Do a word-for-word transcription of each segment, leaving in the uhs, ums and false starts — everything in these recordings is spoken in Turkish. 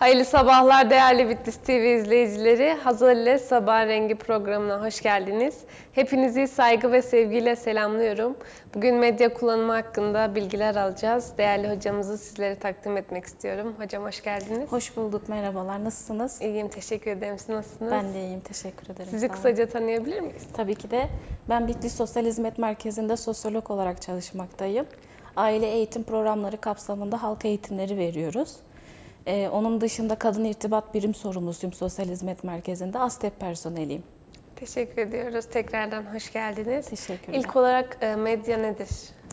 Hayırlı sabahlar değerli Bitlis T V izleyicileri. Hazal ile Sabah Rengi programına hoş geldiniz. Hepinizi saygı ve sevgiyle selamlıyorum. Bugün medya kullanımı hakkında bilgiler alacağız. Değerli hocamızı sizlere takdim etmek istiyorum. Hocam hoş geldiniz. Hoş bulduk, merhabalar. Nasılsınız? İyiyim, teşekkür ederim. Siz nasılsınız? Ben de iyiyim, teşekkür ederim. Sizi kısaca tanıyabilir miyiz? Tabii ki de. Ben Bitlis Sosyal Hizmet Merkezi'nde sosyolog olarak çalışmaktayım. Aile eğitim programları kapsamında halk eğitimleri veriyoruz. Ee, onun dışında kadın irtibat birim sorumlusuyum Sosyal Hizmet Merkezi'nde. ASTEP personeliyim. Teşekkür ediyoruz. Tekrardan hoş geldiniz. Teşekkürler. İlk olarak e, medya nedir?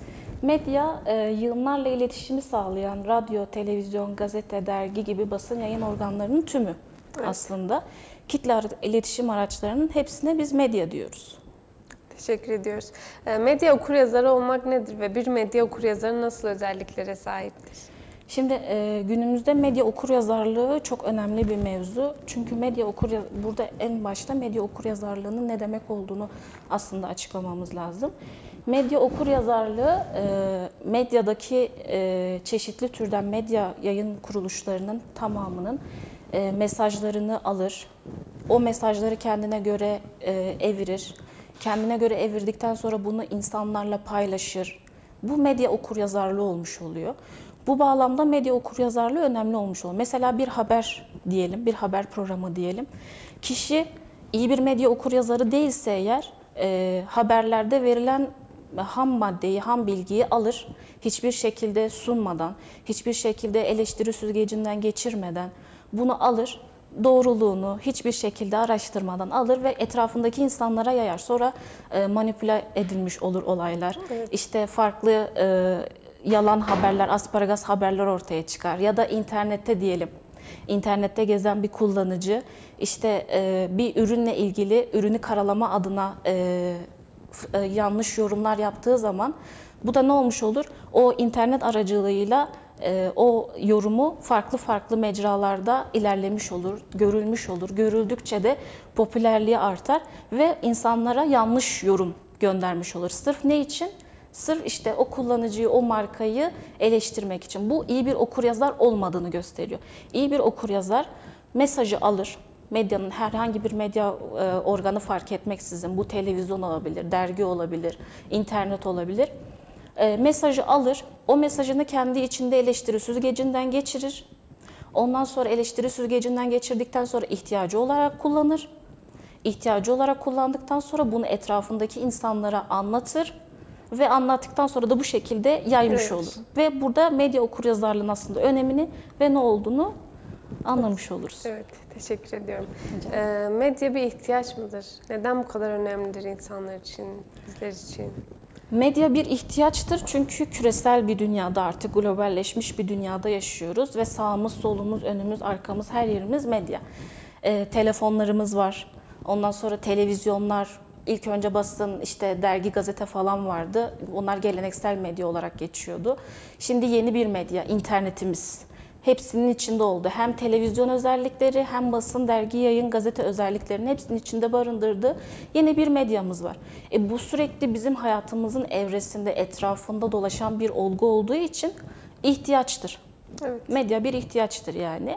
Medya, e, yığınlarla iletişimi sağlayan radyo, televizyon, gazete, dergi gibi basın yayın organlarının tümü Evet. aslında. Kitle iletişim araçlarının hepsine biz medya diyoruz. Teşekkür ediyoruz. E, medya okuryazarı olmak nedir ve bir medya okuryazarı nasıl özelliklere sahiptir? Şimdi e, günümüzde medya okuryazarlığı çok önemli bir mevzu. Çünkü medya okuryaz burada en başta medya okuryazarlığının ne demek olduğunu aslında açıklamamız lazım. Medya okuryazarlığı e, medyadaki e, çeşitli türden medya yayın kuruluşlarının tamamının e, mesajlarını alır. O mesajları kendine göre e, evirir. Kendine göre evirdikten sonra bunu insanlarla paylaşır. Bu medya okuryazarlığı olmuş oluyor. Bu bağlamda medya okuryazarlığı önemli olmuş oluyor. Mesela bir haber diyelim, bir haber programı diyelim. Kişi iyi bir medya okuryazarı değilse eğer e, haberlerde verilen ham maddeyi, ham bilgiyi alır. Hiçbir şekilde sunmadan, hiçbir şekilde eleştiri süzgecinden geçirmeden bunu alır. Doğruluğunu hiçbir şekilde araştırmadan alır ve etrafındaki insanlara yayar. Sonra e, manipüle edilmiş olur olaylar. Evet. İşte farklı e, yalan haberler, asparagas haberler ortaya çıkar. Ya da internette diyelim, internette gezen bir kullanıcı işte e, bir ürünle ilgili ürünü karalama adına e, e, yanlış yorumlar yaptığı zaman bu da ne olmuş olur? O internet aracılığıyla e, o yorumu farklı farklı mecralarda ilerlemiş olur, görülmüş olur. Görüldükçe de popülerliği artar ve insanlara yanlış yorum göndermiş olur. Sırf ne için? Sırf işte o kullanıcıyı, o markayı eleştirmek için. Bu iyi bir okuryazar olmadığını gösteriyor. İyi bir okuryazar mesajı alır. Medyanın herhangi bir medya e, organı fark etmeksizin, bu televizyon olabilir, dergi olabilir, internet olabilir. E, mesajı alır, o mesajını kendi içinde eleştiri süzgecinden geçirir. Ondan sonra eleştiri süzgecinden geçirdikten sonra ihtiyacı olarak kullanır. İhtiyacı olarak kullandıktan sonra bunu etrafındaki insanlara anlatır. Ve anlattıktan sonra da bu şekilde yaymış Evet. olur. Ve burada medya okuryazarlığının aslında önemini ve ne olduğunu anlamış oluruz. Evet, teşekkür ediyorum. E, medya bir ihtiyaç mıdır? Neden bu kadar önemlidir insanlar için, bizler için? Medya bir ihtiyaçtır çünkü küresel bir dünyada, artık globalleşmiş bir dünyada yaşıyoruz ve sağımız, solumuz, önümüz, arkamız, her yerimiz medya. E, telefonlarımız var, ondan sonra televizyonlar, ilk önce basın, işte dergi, gazete falan vardı. Onlar geleneksel medya olarak geçiyordu. Şimdi yeni bir medya, internetimiz. Hepsinin içinde oldu. Hem televizyon özellikleri, hem basın, dergi, yayın, gazete özelliklerinin hepsinin içinde barındırdığı yeni bir medyamız var. E bu sürekli bizim hayatımızın evresinde, etrafında dolaşan bir olgu olduğu için ihtiyaçtır. Evet. Medya bir ihtiyaçtır yani.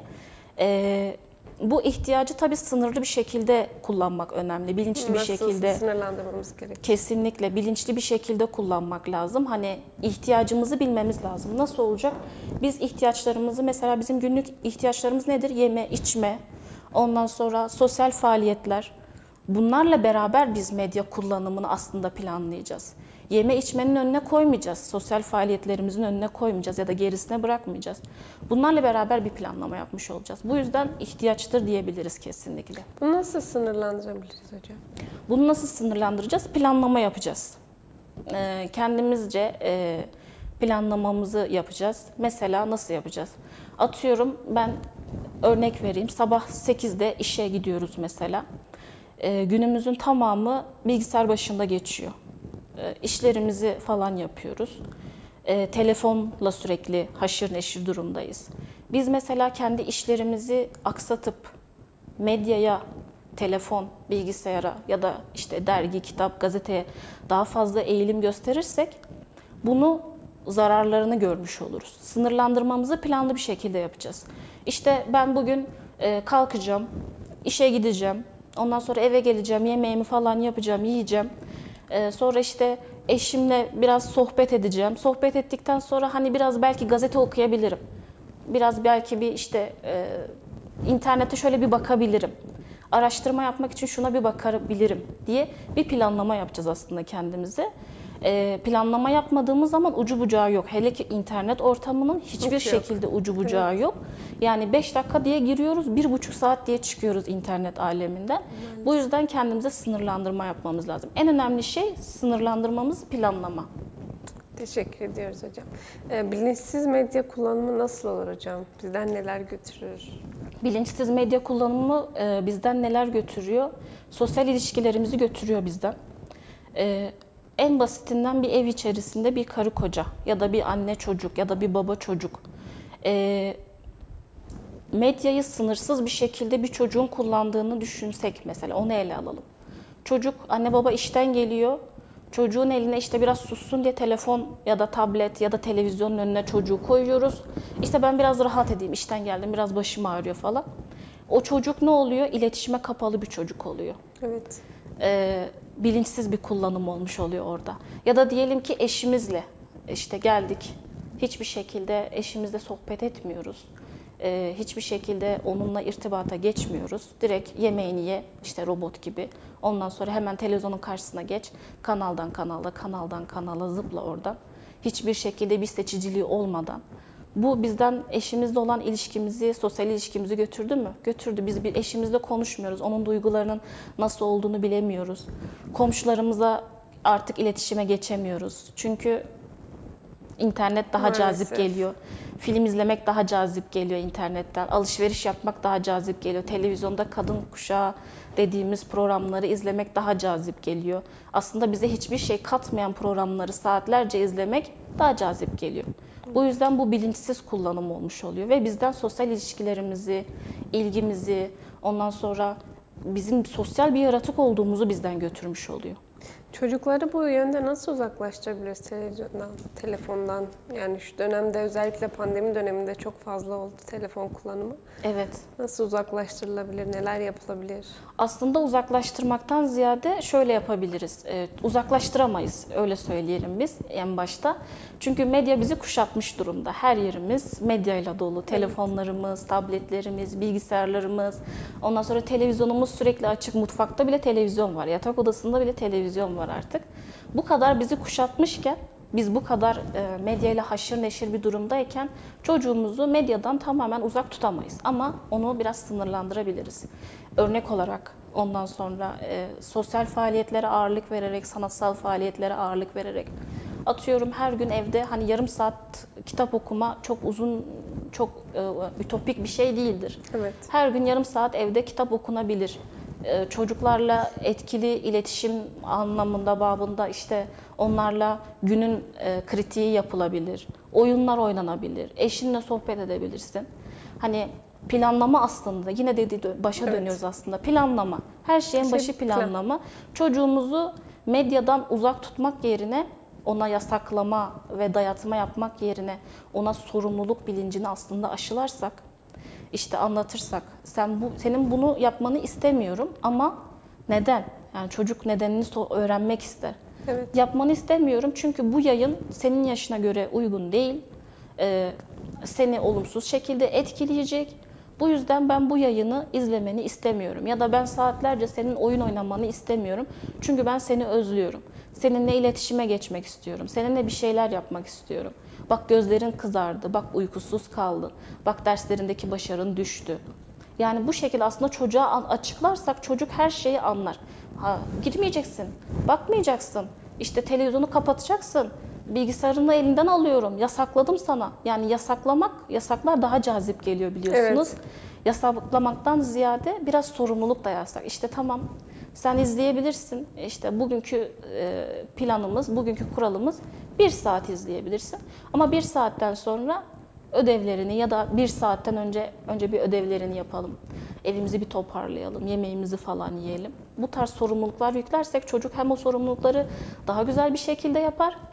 E, bu ihtiyacı tabii sınırlı bir şekilde kullanmak önemli. Bilinçli bir Nasıl şekilde. sınırlandırmamız gerekiyor? Kesinlikle bilinçli bir şekilde kullanmak lazım. Hani ihtiyacımızı bilmemiz lazım. Nasıl olacak? Biz ihtiyaçlarımızı, mesela bizim günlük ihtiyaçlarımız nedir? Yeme, içme, ondan sonra sosyal faaliyetler. Bunlarla beraber biz medya kullanımını aslında planlayacağız. Yeme içmenin önüne koymayacağız. Sosyal faaliyetlerimizin önüne koymayacağız ya da gerisine bırakmayacağız. Bunlarla beraber bir planlama yapmış olacağız. Bu yüzden ihtiyaçtır diyebiliriz kesinlikle. Bunu nasıl sınırlandırabiliriz hocam? Bunu nasıl sınırlandıracağız? Planlama yapacağız. Ee, kendimizce e, planlamamızı yapacağız. Mesela nasıl yapacağız? Atıyorum, ben örnek vereyim. Sabah sekizde işe gidiyoruz mesela. Ee, günümüzün tamamı bilgisayar başında geçiyor. Ee, işlerimizi falan yapıyoruz. Ee, telefonla sürekli haşır neşir durumdayız. Biz mesela kendi işlerimizi aksatıp medyaya, telefon, bilgisayara ya da işte dergi, kitap, gazeteye daha fazla eğilim gösterirsek bunu zararlarını görmüş oluruz. Sınırlandırmamızı planlı bir şekilde yapacağız. İşte ben bugün e, kalkacağım, işe gideceğim, ondan sonra eve geleceğim, yemeğimi falan yapacağım, yiyeceğim. E, sonra işte eşimle biraz sohbet edeceğim. Sohbet ettikten sonra hani biraz belki gazete okuyabilirim. Biraz belki bir işte e, internette şöyle bir bakabilirim. Araştırma yapmak için şuna bir bakabilirim diye bir planlama yapacağız aslında kendimize. E, planlama yapmadığımız zaman ucu bucağı yok. Hele ki internet ortamının hiçbir Yok, şekilde yok. ucu bucağı Evet. yok. Yani beş dakika diye giriyoruz, bir buçuk saat diye çıkıyoruz internet aleminden. Bu yüzden kendimize sınırlandırma yapmamız lazım. En önemli şey sınırlandırmamız, planlama. Teşekkür ediyoruz hocam. Ee, bilinçsiz medya kullanımı nasıl olur hocam? Bizden neler götürür? Bilinçsiz medya kullanımı e, bizden neler götürüyor? Sosyal ilişkilerimizi götürüyor bizden. E, en basitinden bir ev içerisinde bir karı koca ya da bir anne çocuk ya da bir baba çocuk. E, medyayı sınırsız bir şekilde bir çocuğun kullandığını düşünsek mesela, onu ele alalım. Çocuk, anne baba işten geliyor. Çocuğun eline işte biraz sussun diye telefon ya da tablet ya da televizyonun önüne çocuğu koyuyoruz. İşte ben biraz rahat edeyim, işten geldim, biraz başım ağrıyor falan. O çocuk ne oluyor? İletişime kapalı bir çocuk oluyor. Evet. Ee, bilinçsiz bir kullanım olmuş oluyor orada. Ya da diyelim ki eşimizle işte geldik. Hiçbir şekilde eşimizle sohbet etmiyoruz. Ee, hiçbir şekilde onunla irtibata geçmiyoruz. Direkt yemeğini ye, işte robot gibi. Ondan sonra hemen televizyonun karşısına geç. Kanaldan kanala, kanaldan kanala zıpla oradan. Hiçbir şekilde bir seçiciliği olmadan. Bu bizden eşimizle olan ilişkimizi, sosyal ilişkimizi götürdü mü? Götürdü. Biz bir eşimizle konuşmuyoruz. Onun duygularının nasıl olduğunu bilemiyoruz. Komşularımıza artık iletişime geçemiyoruz. Çünkü internet daha Maalesef. cazip geliyor. Film izlemek daha cazip geliyor internetten. Alışveriş yapmak daha cazip geliyor. Televizyonda kadın kuşağı dediğimiz programları izlemek daha cazip geliyor. Aslında bize hiçbir şey katmayan programları saatlerce izlemek daha cazip geliyor. Bu yüzden bu bilinçsiz kullanım olmuş oluyor ve bizden sosyal ilişkilerimizi, ilgimizi, ondan sonra bizim sosyal bir yaratık olduğumuzu bizden götürmüş oluyor. Çocukları bu yönde nasıl uzaklaştırabiliriz televizyondan, telefondan? Yani şu dönemde özellikle pandemi döneminde çok fazla oldu telefon kullanımı. Evet. Nasıl uzaklaştırılabilir, neler yapılabilir? Aslında uzaklaştırmaktan ziyade şöyle yapabiliriz. Ee, uzaklaştıramayız, öyle söyleyelim biz en başta. Çünkü medya bizi kuşatmış durumda. Her yerimiz medyayla dolu. Telefonlarımız, tabletlerimiz, bilgisayarlarımız. Ondan sonra televizyonumuz sürekli açık. Mutfakta bile televizyon var. Yatak odasında bile televizyon var artık. Bu kadar bizi kuşatmışken, biz bu kadar e, medyayla haşır neşir bir durumdayken çocuğumuzu medyadan tamamen uzak tutamayız. Ama onu biraz sınırlandırabiliriz. Örnek olarak ondan sonra e, sosyal faaliyetlere ağırlık vererek, sanatsal faaliyetlere ağırlık vererek, atıyorum her gün evde hani yarım saat kitap okuma çok uzun, çok e, ütopik bir şey değildir. Evet. Her gün yarım saat evde kitap okunabilir. Ee, çocuklarla etkili iletişim anlamında, babında işte onlarla günün e, kritiği yapılabilir. Oyunlar oynanabilir. Eşinle sohbet edebilirsin. Hani planlama aslında, yine dedi başa Evet. dönüyoruz aslında. Planlama. Her şeyin Şey, başı planlama. Çocuğumuzu medyadan uzak tutmak yerine, ona yasaklama ve dayatma yapmak yerine ona sorumluluk bilincini aslında aşılarsak, işte anlatırsak, sen bu senin bunu yapmanı istemiyorum ama neden? Yani çocuk nedenini so- öğrenmek ister. Evet. Yapmanı istemiyorum çünkü bu yayın senin yaşına göre uygun değil. Ee, seni olumsuz şekilde etkileyecek. Bu yüzden ben bu yayını izlemeni istemiyorum. Ya da ben saatlerce senin oyun oynamanı istemiyorum. Çünkü ben seni özlüyorum. Seninle iletişime geçmek istiyorum. Seninle bir şeyler yapmak istiyorum. Bak gözlerin kızardı, bak uykusuz kaldın, bak derslerindeki başarın düştü. Yani bu şekilde aslında çocuğa açıklarsak çocuk her şeyi anlar. Ha, girmeyeceksin, bakmayacaksın, işte televizyonu kapatacaksın, bilgisayarını elinden alıyorum, yasakladım sana. Yani yasaklamak, yasaklar daha cazip geliyor biliyorsunuz. Evet. Yasaklamaktan ziyade biraz sorumluluk da yasak. İşte tamam, sen izleyebilirsin. İşte bugünkü planımız, bugünkü kuralımız bir saat izleyebilirsin. Ama bir saatten sonra ödevlerini ya da bir saatten önce önce bir ödevlerini yapalım. Evimizi bir toparlayalım, yemeğimizi falan yiyelim. Bu tarz sorumluluklar yüklersek çocuk hem o sorumlulukları daha güzel bir şekilde yapar,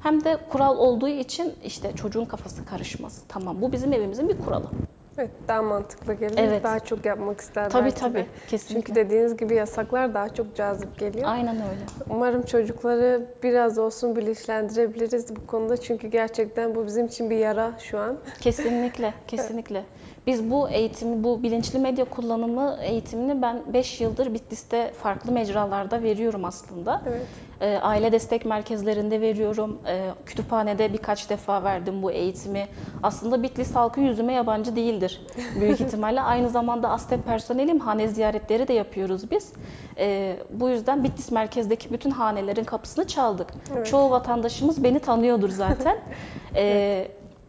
hem de kural olduğu için işte çocuğun kafası karışmaz. Tamam, bu bizim evimizin bir kuralı. Evet, daha mantıklı geliyor. Evet. Daha çok yapmak ister Tabii belki tabii, de. kesinlikle. Çünkü dediğiniz gibi yasaklar daha çok cazip geliyor. Aynen öyle. Umarım çocukları biraz olsun bilinçlendirebiliriz bu konuda. Çünkü gerçekten bu bizim için bir yara şu an. Kesinlikle, kesinlikle. Biz bu eğitimi, bu bilinçli medya kullanımı eğitimini ben beş yıldır Bitlis'te farklı mecralarda veriyorum aslında. Evet. E, aile destek merkezlerinde veriyorum. E, kütüphanede birkaç defa verdim bu eğitimi. Aslında Bitlis halkı yüzüme yabancı değildir büyük ihtimalle. Aynı zamanda ASTEP personelim, hane ziyaretleri de yapıyoruz biz. E, bu yüzden Bitlis merkezdeki bütün hanelerin kapısını çaldık. Evet. Çoğu vatandaşımız beni tanıyordur zaten. E,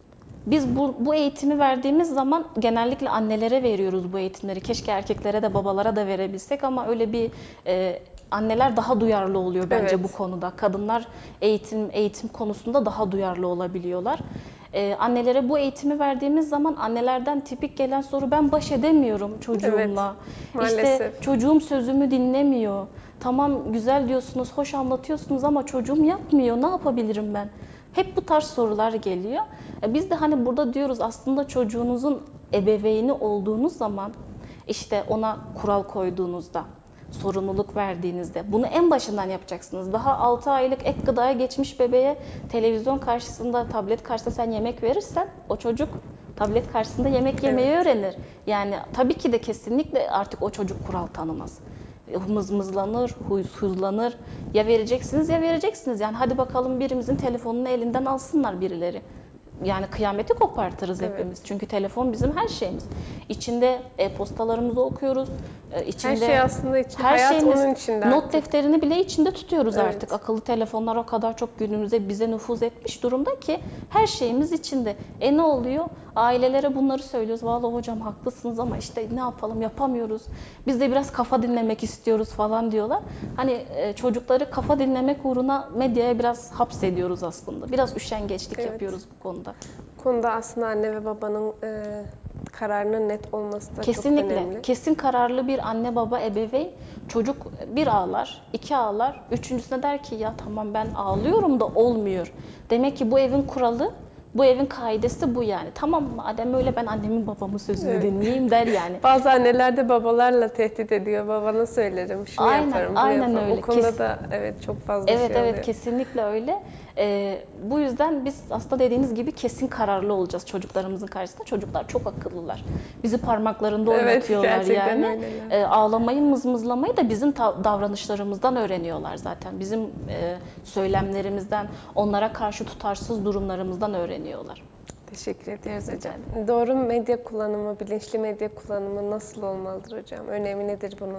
Biz bu, bu eğitimi verdiğimiz zaman genellikle annelere veriyoruz bu eğitimleri. Keşke erkeklere de babalara da verebilsek ama öyle bir e, anneler daha duyarlı oluyor bence Evet. bu konuda. Kadınlar eğitim eğitim konusunda daha duyarlı olabiliyorlar. E, annelere bu eğitimi verdiğimiz zaman annelerden tipik gelen soru, ben baş edemiyorum çocuğumla. Evet, İşte maalesef. çocuğum sözümü dinlemiyor. Tamam, güzel diyorsunuz, hoş anlatıyorsunuz ama çocuğum yapmıyor. Ne yapabilirim ben? Hep bu tarz sorular geliyor. Biz de hani burada diyoruz, aslında çocuğunuzun ebeveyni olduğunuz zaman, işte ona kural koyduğunuzda, sorumluluk verdiğinizde bunu en başından yapacaksınız. Daha altı aylık et gıdaya geçmiş bebeğe televizyon karşısında, tablet karşısında sen yemek verirsen o çocuk tablet karşısında yemek yemeyi Evet. öğrenir. Yani tabii ki de kesinlikle artık o çocuk kural tanımaz. Mızmızlanır, huysuzlanır. Ya vereceksiniz ya vereceksiniz. Yani hadi bakalım birimizin telefonunu elinden alsınlar birileri. Yani kıyameti kopartırız Evet. hepimiz. Çünkü telefon bizim her şeyimiz. İçinde e-postalarımızı okuyoruz. E, içinde Her şey aslında için, her hayat şeyimiz, onun içinde not artık. defterini bile içinde tutuyoruz Evet. artık. Akıllı telefonlar o kadar çok günümüze, bize nüfuz etmiş durumda ki her şeyimiz içinde. E ne oluyor? Ailelere bunları söylüyoruz. Vallahi hocam haklısınız ama işte ne yapalım, yapamıyoruz. Biz de biraz kafa dinlemek istiyoruz falan diyorlar. Hani e, çocukları kafa dinlemek uğruna medyaya biraz hapsediyoruz aslında. Biraz üşengeçlik Evet. yapıyoruz bu konuda. Bu konuda aslında anne ve babanın e, kararının net olması da Kesinlikle. çok önemli. Kesin kararlı bir anne baba ebeveyn, çocuk bir ağlar, iki ağlar, üçüncüsüne der ki ya tamam ben ağlıyorum da olmuyor. Demek ki bu evin kuralı, bu evin kaidesi bu yani. Tamam madem öyle, ben annemin babamın sözünü Evet. dinleyeyim der yani. Bazı anneler de babalarla tehdit ediyor. Babana söylerim, şunu Aynen, yaparım, bunu aynen yaparım. öyle. O konuda Kes- da evet çok fazla Evet şey evet oluyor. kesinlikle öyle. Ee, bu yüzden biz aslında dediğiniz gibi kesin kararlı olacağız çocuklarımızın karşısında. Çocuklar çok akıllılar. Bizi parmaklarında Evet, oynatıyorlar gerçekten yani. öyleler. Ee, ağlamayı, mızmızlamayı da bizim ta- davranışlarımızdan öğreniyorlar zaten. Bizim e, söylemlerimizden, onlara karşı tutarsız durumlarımızdan öğreniyorlar. Teşekkür ediyoruz Rica hocam. Doğru medya kullanımı, bilinçli medya kullanımı nasıl olmalıdır hocam? Önemi nedir bunun?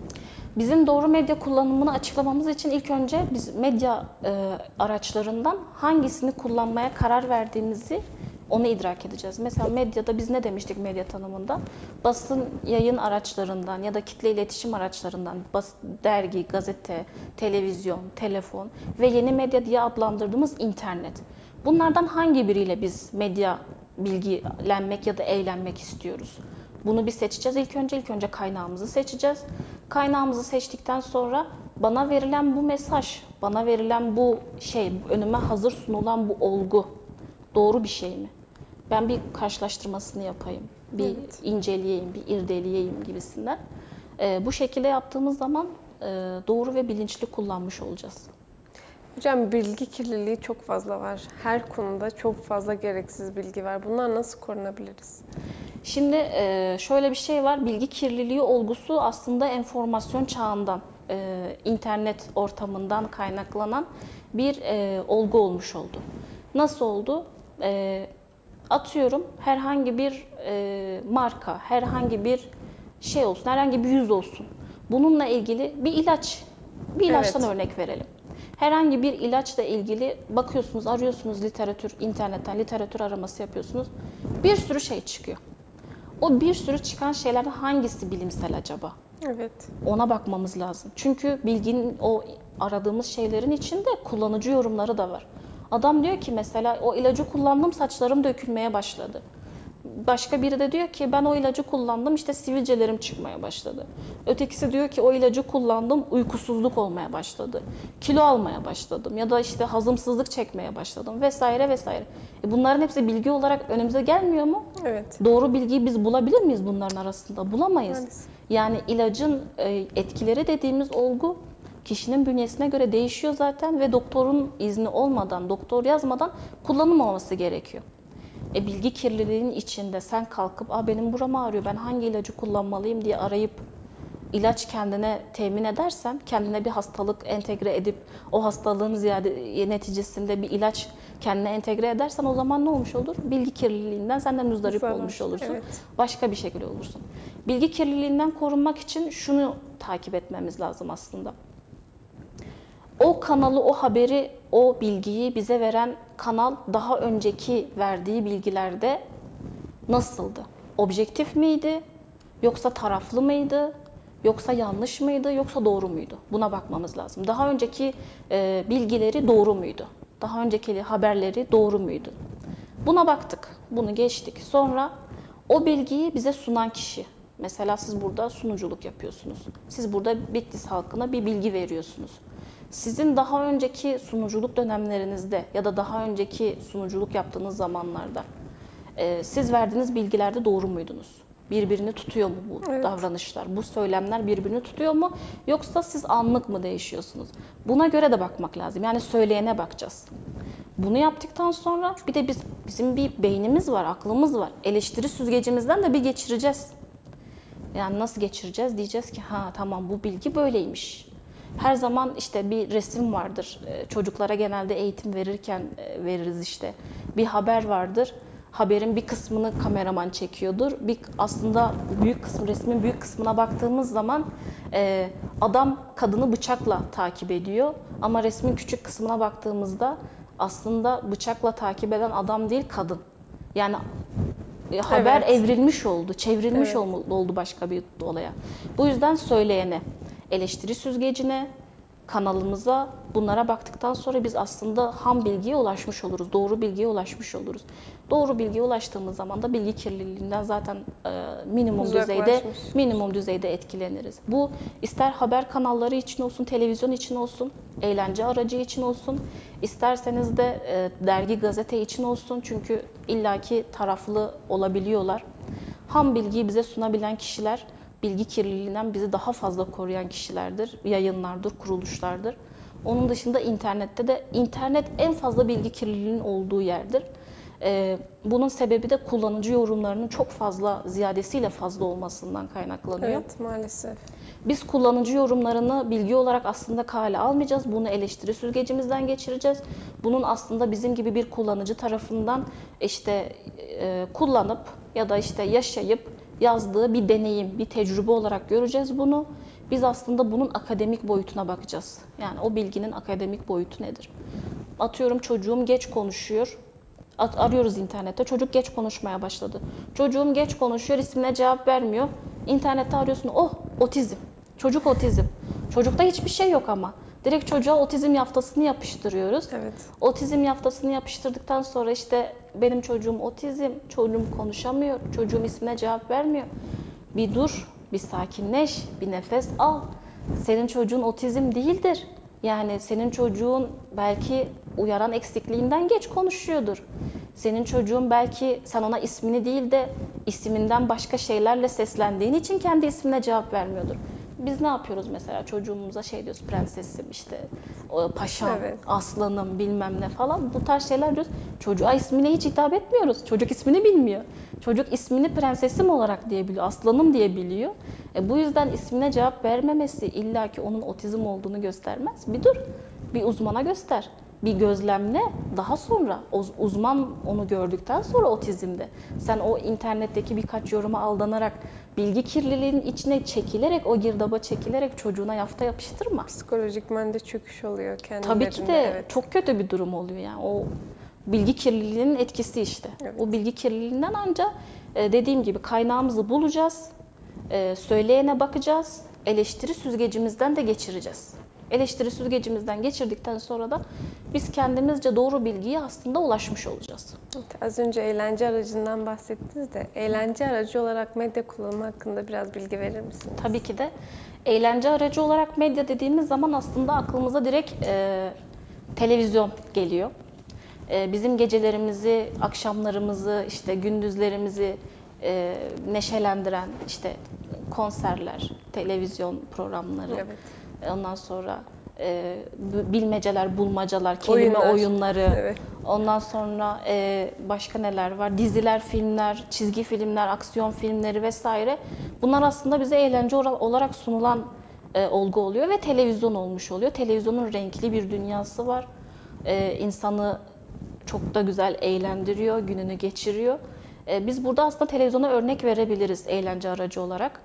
Bizim doğru medya kullanımını açıklamamız için ilk önce biz medya e, araçlarından hangisini kullanmaya karar verdiğimizi onu idrak edeceğiz. Mesela medyada biz ne demiştik medya tanımında? Basın yayın araçlarından ya da kitle iletişim araçlarından, bas, dergi, gazete, televizyon, telefon ve yeni medya diye adlandırdığımız internet. Bunlardan hangi biriyle biz medya bilgilenmek ya da eğlenmek istiyoruz? Bunu bir seçeceğiz. İlk önce ilk önce kaynağımızı seçeceğiz. Kaynağımızı seçtikten sonra bana verilen bu mesaj, bana verilen bu şey, önüme hazır sunulan bu olgu doğru bir şey mi? Ben bir karşılaştırmasını yapayım, bir Evet. inceleyeyim, bir irdeleyeyim gibisinden. Ee, bu şekilde yaptığımız zaman e, doğru ve bilinçli kullanmış olacağız. Hocam bilgi kirliliği çok fazla var. Her konuda çok fazla gereksiz bilgi var. Bunlar nasıl korunabiliriz? Şimdi e, şöyle bir şey var, bilgi kirliliği olgusu aslında enformasyon çağından, e, internet ortamından kaynaklanan bir e, olgu olmuş oldu. Nasıl oldu? E, atıyorum herhangi bir e, marka, herhangi bir şey olsun, herhangi bir yüz olsun. Bununla ilgili bir ilaç, bir ilaçtan Evet. örnek verelim. Herhangi bir ilaçla ilgili bakıyorsunuz, arıyorsunuz literatür, internetten literatür araması yapıyorsunuz. Bir sürü şey çıkıyor. O bir sürü çıkan şeylerden hangisi bilimsel acaba? Evet. Ona bakmamız lazım. Çünkü bilginin, o aradığımız şeylerin içinde kullanıcı yorumları da var. Adam diyor ki mesela o ilacı kullandım, saçlarım dökülmeye başladı. başka biri de diyor ki ben o ilacı kullandım işte sivilcelerim çıkmaya başladı. Ötekisi diyor ki o ilacı kullandım uykusuzluk olmaya başladı. Kilo almaya başladım ya da işte hazımsızlık çekmeye başladım vesaire vesaire. E bunların hepsi bilgi olarak önümüze gelmiyor mu? Evet. Doğru bilgiyi biz bulabilir miyiz bunların arasında? Bulamayız. Maalesef. Yani ilacın etkileri dediğimiz olgu kişinin bünyesine göre değişiyor zaten ve doktorun izni olmadan, doktor yazmadan kullanılmaması gerekiyor. E bilgi kirliliğinin içinde sen kalkıp "Aa, benim buram ağrıyor, ben hangi ilacı kullanmalıyım?" diye arayıp ilaç kendine temin edersen, kendine bir hastalık entegre edip o hastalığın ziyade neticesinde bir ilaç kendine entegre edersen o zaman ne olmuş olur? Bilgi kirliliğinden senden müzdarip Zarar. olmuş olursun. Evet. Başka bir şekilde olursun. Bilgi kirliliğinden korunmak için şunu takip etmemiz lazım aslında. O kanalı, o haberi, o bilgiyi bize veren kanal daha önceki verdiği bilgilerde nasıldı? Objektif miydi? Yoksa taraflı mıydı? Yoksa yanlış mıydı? Yoksa doğru muydu? Buna bakmamız lazım. Daha önceki e, bilgileri doğru muydu? Daha önceki haberleri doğru muydu? Buna baktık. Bunu geçtik. Sonra o bilgiyi bize sunan kişi. Mesela siz burada sunuculuk yapıyorsunuz. Siz burada Bitlis halkına bir bilgi veriyorsunuz. Sizin daha önceki sunuculuk dönemlerinizde ya da daha önceki sunuculuk yaptığınız zamanlarda e, siz verdiğiniz bilgilerde doğru muydunuz? Birbirini tutuyor mu bu Evet. davranışlar, bu söylemler birbirini tutuyor mu? Yoksa siz anlık mı değişiyorsunuz? Buna göre de bakmak lazım. Yani söyleyene bakacağız. Bunu yaptıktan sonra bir de biz bizim bir beynimiz var, aklımız var. Eleştiri süzgecimizden de bir geçireceğiz. Yani nasıl geçireceğiz? Diyeceğiz ki ha tamam bu bilgi böyleymiş. Her zaman işte bir resim vardır. Çocuklara genelde eğitim verirken veririz işte. Bir haber vardır. Haberin bir kısmını kameraman çekiyordur. Bir aslında büyük kısmı, resmin büyük kısmına baktığımız zaman e, adam kadını bıçakla takip ediyor. Ama resmin küçük kısmına baktığımızda aslında bıçakla takip eden adam değil kadın. Yani e, haber Evet. evrilmiş oldu, çevrilmiş Evet. oldu başka bir olaya. Bu yüzden söyleyene, eleştiri süzgecine, kanalımıza bunlara baktıktan sonra biz aslında ham bilgiye ulaşmış oluruz. Doğru bilgiye ulaşmış oluruz. Doğru bilgiye ulaştığımız zaman da bilgi kirliliğinden zaten e, minimum düzeyde Uzaklaşmış. minimum düzeyde etkileniriz. Bu ister haber kanalları için olsun, televizyon için olsun, eğlence aracı için olsun, isterseniz de e, dergi, gazete için olsun. Çünkü illaki taraflı olabiliyorlar. Ham bilgiyi bize sunabilen kişiler bilgi kirliliğinden bizi daha fazla koruyan kişilerdir, yayınlardır, kuruluşlardır. Onun dışında internette de, internet en fazla bilgi kirliliğinin olduğu yerdir. Ee, bunun sebebi de kullanıcı yorumlarının çok fazla, ziyadesiyle fazla olmasından kaynaklanıyor. Evet, maalesef. Biz kullanıcı yorumlarını bilgi olarak aslında kale almayacağız. Bunu eleştiri süzgecimizden geçireceğiz. Bunun aslında bizim gibi bir kullanıcı tarafından işte e, kullanıp ya da işte yaşayıp yazdığı bir deneyim, bir tecrübe olarak göreceğiz bunu. Biz aslında bunun akademik boyutuna bakacağız. Yani o bilginin akademik boyutu nedir? Atıyorum çocuğum geç konuşuyor. At, arıyoruz internette. Çocuk geç konuşmaya başladı. Çocuğum geç konuşuyor, ismine cevap vermiyor. İnternette arıyorsun. Oh, otizm. Çocuk otizm. Çocukta hiçbir şey yok ama. Direkt çocuğa otizm yaftasını yapıştırıyoruz. Evet. Otizm yaftasını yapıştırdıktan sonra işte benim çocuğum otizm, çocuğum konuşamıyor, çocuğum ismine cevap vermiyor. Bir dur, bir sakinleş, bir nefes al. Senin çocuğun otizm değildir. Yani senin çocuğun belki uyaran eksikliğinden geç konuşuyordur. Senin çocuğun belki sen ona ismini değil de isminden başka şeylerle seslendiğin için kendi ismine cevap vermiyordur. Biz ne yapıyoruz mesela çocuğumuza şey diyoruz prensesim işte paşam, Evet. aslanım bilmem ne falan bu tarz şeyler diyoruz. Çocuğa ismine hiç hitap etmiyoruz. Çocuk ismini bilmiyor. Çocuk ismini prensesim olarak diyebiliyor, aslanım diyebiliyor. E bu yüzden ismine cevap vermemesi illaki onun otizm olduğunu göstermez. Bir dur, bir uzmana göster. Bir gözlemle daha sonra uzman onu gördükten sonra otizmde. Sen o internetteki birkaç yoruma aldanarak bilgi kirliliğinin içine çekilerek o girdaba çekilerek çocuğuna yafta yapıştırma. Psikolojikmen de çöküş oluyor kendilerinde. Tabii ki de evet. çok kötü bir durum oluyor yani o bilgi kirliliğinin etkisi işte. Evet. O bilgi kirliliğinden ancak dediğim gibi kaynağımızı bulacağız, söyleyene bakacağız, eleştiri süzgecimizden de geçireceğiz. Eleştiri süzgecimizden geçirdikten sonra da biz kendimizce doğru bilgiye aslında ulaşmış olacağız. Evet, az önce eğlence aracından bahsettiniz de eğlence aracı olarak medya kullanımı hakkında biraz bilgi verir misiniz? Tabii ki de eğlence aracı olarak medya dediğimiz zaman aslında aklımıza direkt e, televizyon geliyor. E, bizim gecelerimizi, akşamlarımızı, işte gündüzlerimizi e, neşelendiren işte konserler, televizyon programları, Evet. ondan sonra e, bilmeceler, bulmacalar, kelime Oyunlar. oyunları, Evet. ondan sonra e, başka neler var? Diziler, filmler, çizgi filmler, aksiyon filmleri vesaire. Bunlar aslında bize eğlence olarak sunulan e, olgu oluyor ve televizyon olmuş oluyor. Televizyonun renkli bir dünyası var. E, insanı çok da güzel eğlendiriyor, gününü geçiriyor. E, biz burada aslında televizyona örnek verebiliriz eğlence aracı olarak.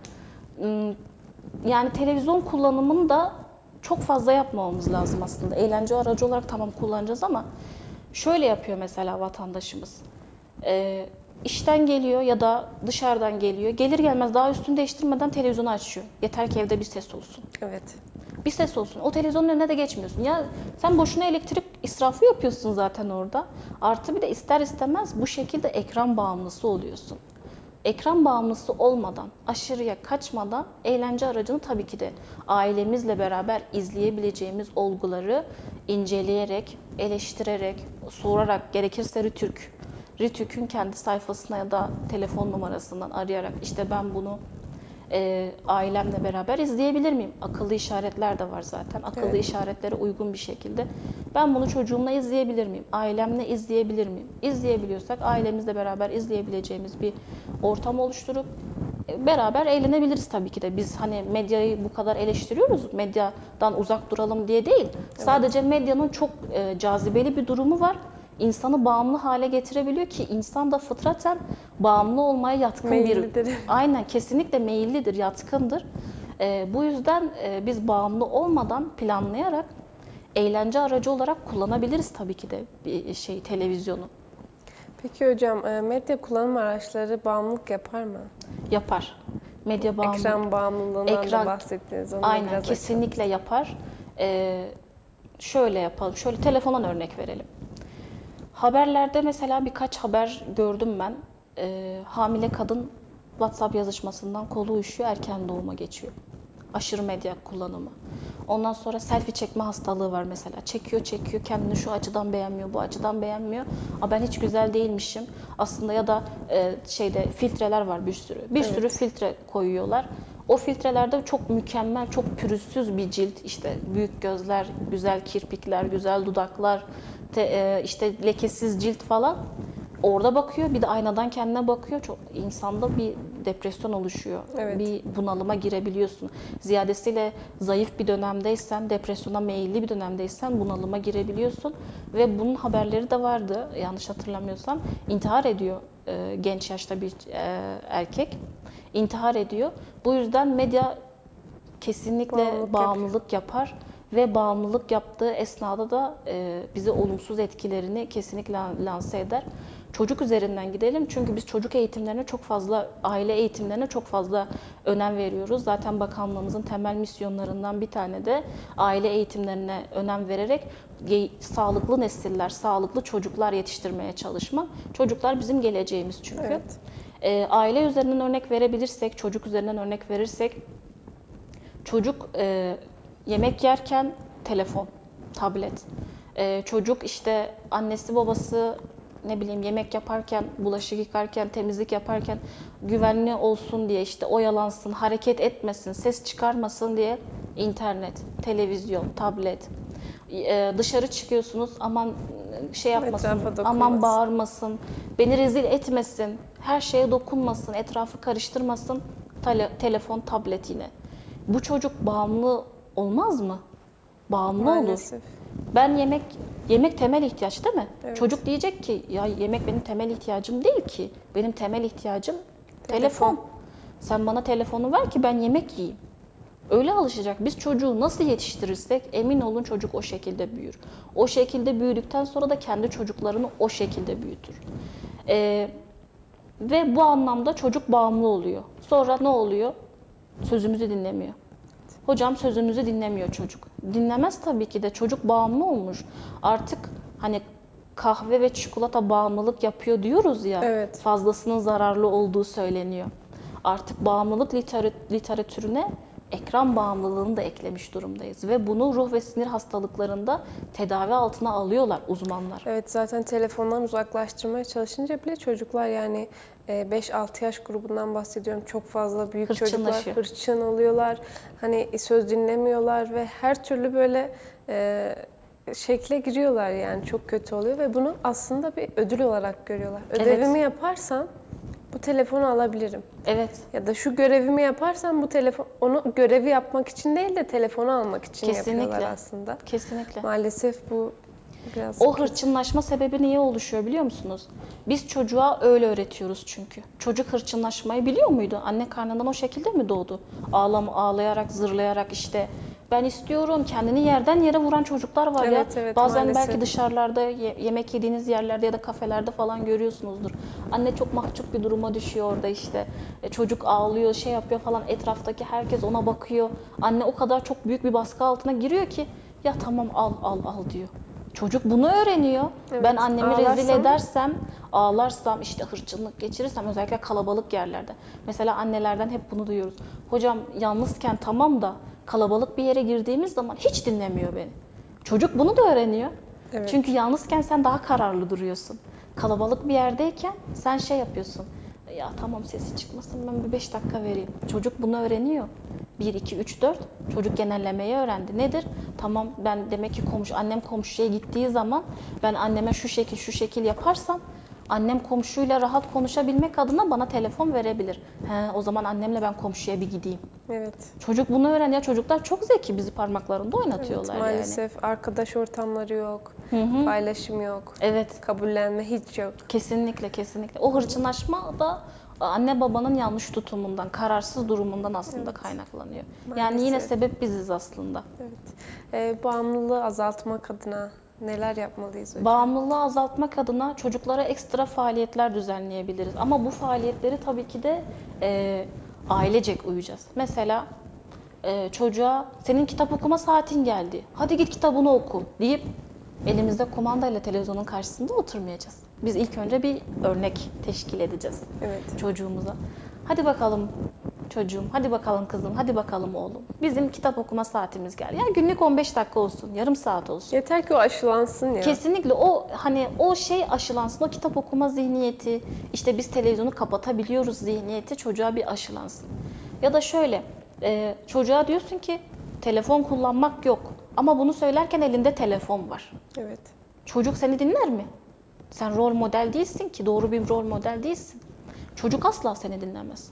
Yani televizyon kullanımını da çok fazla yapmamamız lazım aslında. Eğlence aracı olarak tamam kullanacağız ama şöyle yapıyor mesela vatandaşımız. E, işten geliyor ya da dışarıdan geliyor. Gelir gelmez daha üstünü değiştirmeden televizyonu açıyor. Yeter ki evde bir ses olsun. Evet. Bir ses olsun. O televizyonun önüne de geçmiyorsun. Ya sen boşuna elektrik israfı yapıyorsun zaten orada. Artı bir de ister istemez bu şekilde ekran bağımlısı oluyorsun. Ekran bağımlısı olmadan, aşırıya kaçmadan eğlence aracını tabii ki de ailemizle beraber izleyebileceğimiz olguları inceleyerek, eleştirerek, sorarak, gerekirse Rütük, Rütük'ün kendi sayfasına ya da telefon numarasından arayarak işte ben bunu e, ailemle beraber izleyebilir miyim? Akıllı işaretler de var zaten. Akıllı Evet. işaretlere uygun bir şekilde ben bunu çocuğumla izleyebilir miyim? Ailemle izleyebilir miyim? İzleyebiliyorsak ailemizle beraber izleyebileceğimiz bir ortam oluşturup e, beraber eğlenebiliriz tabii ki de. Biz hani medyayı bu kadar eleştiriyoruz. Medyadan uzak duralım diye değil. Evet. Sadece medyanın çok e, cazibeli bir durumu var. İnsanı bağımlı hale getirebiliyor ki insan da fıtraten bağımlı olmaya yatkın Meyillidir. bir... Aynen, kesinlikle meyillidir, yatkındır. Ee, bu yüzden e, biz bağımlı olmadan planlayarak eğlence aracı olarak kullanabiliriz tabii ki de bir şey televizyonu. Peki hocam, e, medya kullanım araçları bağımlılık yapar mı? Yapar. Medya bağımlılığı. Ekran bağımlılığından Ekran- da bahsettiniz. Onu da Aynen, biraz kesinlikle yapar. Ee, şöyle yapalım, şöyle telefondan örnek verelim. Haberlerde mesela birkaç haber gördüm ben. Ee, hamile kadın WhatsApp yazışmasından kolu uyuşuyor, erken doğuma geçiyor. Aşırı medya kullanımı. Ondan sonra selfie çekme hastalığı var mesela. Çekiyor çekiyor, kendini şu açıdan beğenmiyor, bu açıdan beğenmiyor. Aa, ben hiç güzel değilmişim. Aslında ya da e, şeyde filtreler var bir sürü. Bir Evet. sürü filtre koyuyorlar. O filtrelerde çok mükemmel, çok pürüzsüz bir cilt, işte büyük gözler, güzel kirpikler, güzel dudaklar, te, e, işte lekesiz cilt falan. Orada bakıyor, bir de aynadan kendine bakıyor. Çok insanda bir depresyon oluşuyor. Evet. Bir bunalıma girebiliyorsun. Ziyadesiyle zayıf bir dönemdeysen, depresyona meyilli bir dönemdeysen bunalıma girebiliyorsun. Ve bunun haberleri de vardı, yanlış hatırlamıyorsam. İntihar ediyor e, genç yaşta bir e, erkek. İntihar ediyor. Bu yüzden medya kesinlikle Bağımlılık bağımlılık yapar. Ve bağımlılık yaptığı esnada da e, bize olumsuz etkilerini kesinlikle lanse eder. Çocuk üzerinden gidelim çünkü biz çocuk eğitimlerine çok fazla, aile eğitimlerine çok fazla önem veriyoruz. Zaten bakanlığımızın temel misyonlarından bir tane de aile eğitimlerine önem vererek sağlıklı nesiller, sağlıklı çocuklar yetiştirmeye çalışmak. Çocuklar bizim geleceğimiz çünkü. Evet. E, aile üzerinden örnek verebilirsek, çocuk üzerinden örnek verirsek, çocuk e, yemek yerken telefon, tablet. Ee, çocuk işte annesi babası ne bileyim yemek yaparken, bulaşık yıkarken, temizlik yaparken güvenli olsun diye işte oyalansın, hareket etmesin, ses çıkarmasın diye internet, televizyon, tablet. Ee, dışarı çıkıyorsunuz, aman şey yapmasın, Etrafa dokunmasın. aman bağırmasın, beni rezil etmesin, her şeye dokunmasın, etrafı karıştırmasın, Tele, telefon, tablet yine. Bu çocuk bağımlı olmaz mı? Bağımlı Maalesef. olur. Ben yemek, yemek temel ihtiyaç değil mi? Evet. Çocuk diyecek ki ya yemek benim temel ihtiyacım değil ki. Benim temel ihtiyacım telefon. Telefon. Sen bana telefonu ver ki ben yemek yiyeyim. Öyle alışacak. Biz çocuğu nasıl yetiştirirsek emin olun çocuk o şekilde büyür. O şekilde büyüdükten sonra da kendi çocuklarını o şekilde büyütür. Ee, ve bu anlamda çocuk bağımlı oluyor. Sonra ne oluyor? Sözümüzü dinlemiyor. Hocam sözünüzü dinlemiyor çocuk. Dinlemez tabii ki de, çocuk bağımlı olmuş. Artık hani kahve ve çikolata bağımlılık yapıyor diyoruz ya. Evet. Fazlasının zararlı olduğu söyleniyor. Artık bağımlılık literatü- literatürüne ekran bağımlılığını da eklemiş durumdayız. Ve bunu ruh ve sinir hastalıklarında tedavi altına alıyorlar uzmanlar. Evet, zaten telefondan uzaklaştırmaya çalışınca bile çocuklar, yani beş altı yaş grubundan bahsediyorum. Çok fazla büyük çocuklar Hırçınlaşıyor. hırçın oluyorlar. Hani söz dinlemiyorlar ve her türlü böyle e, şekle giriyorlar, yani çok kötü oluyor ve bunu aslında bir ödül olarak görüyorlar. Ödevimi yaparsam bu telefonu alabilirim. Evet. Ya da şu görevimi yaparsam bu telefon, onu görevi yapmak için değil de telefonu almak için Kesinlikle. yapıyorlar aslında. Kesinlikle. Maalesef bu biraz... O hırçınlaşma sebebi niye oluşuyor biliyor musunuz? Biz çocuğa öyle öğretiyoruz çünkü. Çocuk hırçınlaşmayı biliyor muydu? Anne karnından o şekilde mi doğdu? Ağlam, ağlayarak, zırlayarak işte ben istiyorum, kendini yerden yere vuran çocuklar var ya. Evet, evet, Bazen maalesef. belki dışarılarda ye- yemek yediğiniz yerlerde ya da kafelerde falan görüyorsunuzdur. Anne çok mahcup bir duruma düşüyor orada işte. E, çocuk ağlıyor, şey yapıyor falan, etraftaki herkes ona bakıyor. Anne o kadar çok büyük bir baskı altına giriyor ki ya tamam al al al diyor. Çocuk bunu öğreniyor. Evet, Ben annemi rezil ağlarsam- edersem, ağlarsam, işte hırçınlık geçirirsem, özellikle kalabalık yerlerde. Mesela annelerden hep bunu duyuyoruz. Hocam yalnızken tamam da kalabalık bir yere girdiğimiz zaman hiç dinlemiyor beni. Çocuk bunu da öğreniyor. Evet. Çünkü yalnızken sen daha kararlı duruyorsun. Kalabalık bir yerdeyken sen şey yapıyorsun. Ya tamam sesi çıkmasın, ben bir beş dakika vereyim. Çocuk bunu öğreniyor. bir, iki, üç, dört. Çocuk genellemeyi öğrendi. Nedir? Tamam ben demek ki komşu, annem komşuya gittiği zaman ben anneme şu şekil şu şekil yaparsam annem komşuyla rahat konuşabilmek adına bana telefon verebilir. He, o zaman annemle ben komşuya bir gideyim. Evet. Çocuk bunu öğreniyor. Çocuklar çok zeki, bizi parmaklarında Evet, oynatıyorlar yani. maalesef arkadaş ortamları yok, paylaşım yok, Evet. kabullenme hiç yok. Kesinlikle, kesinlikle. O hırçınlaşma da anne babanın yanlış tutumundan, kararsız durumundan aslında kaynaklanıyor. Yani Maalesef. yine sebep biziz aslında. Evet. Ee, bağımlılığı azaltmak adına neler yapmalıyız hocam? Bağımlılığı azaltmak adına çocuklara ekstra faaliyetler düzenleyebiliriz. Ama bu faaliyetleri tabii ki de e, ailecek uyacağız. Mesela e, çocuğa senin kitap okuma saatin geldi, hadi git kitabını oku deyip elimizde kumandayla televizyonun karşısında oturmayacağız. Biz ilk önce bir örnek teşkil edeceğiz Evet. çocuğumuza. Hadi bakalım çocuğum, hadi bakalım kızım, hadi bakalım oğlum. Bizim kitap okuma saatimiz geldi. Yani günlük on beş dakika olsun, yarım saat olsun. Yeter ki o aşılansın ya. Kesinlikle o hani o şey aşılansın, o kitap okuma zihniyeti, işte biz televizyonu kapatabiliyoruz zihniyeti çocuğa bir aşılansın. Ya da şöyle, e, çocuğa diyorsun ki telefon kullanmak yok ama bunu söylerken elinde telefon var. Evet. Çocuk seni dinler mi? Sen rol model değilsin ki, doğru bir rol model değilsin. Çocuk asla seni dinlemez.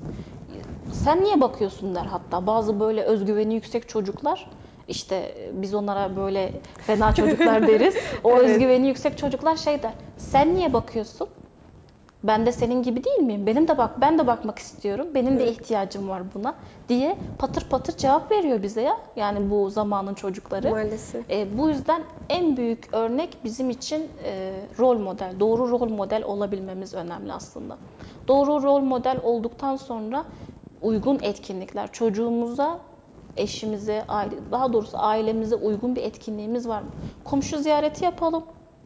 Sen niye bakıyorsun der hatta. Bazı böyle özgüveni yüksek çocuklar, işte biz onlara böyle fena çocuklar deriz. O Evet. özgüveni yüksek çocuklar şey der. Sen niye bakıyorsun? Ben de senin gibi değil miyim? Benim de bak, ben de bakmak istiyorum. Benim de ihtiyacım var buna diye patır patır cevap veriyor bize ya. Yani bu zamanın çocukları. Maalesef. E, bu yüzden en büyük örnek bizim için e, rol model, doğru rol model olabilmemiz önemli aslında. Doğru rol model olduktan sonra uygun etkinlikler çocuğumuza, eşimize, aile, daha doğrusu ailemize uygun bir etkinliğimiz var mı? Komşu ziyareti yapalım.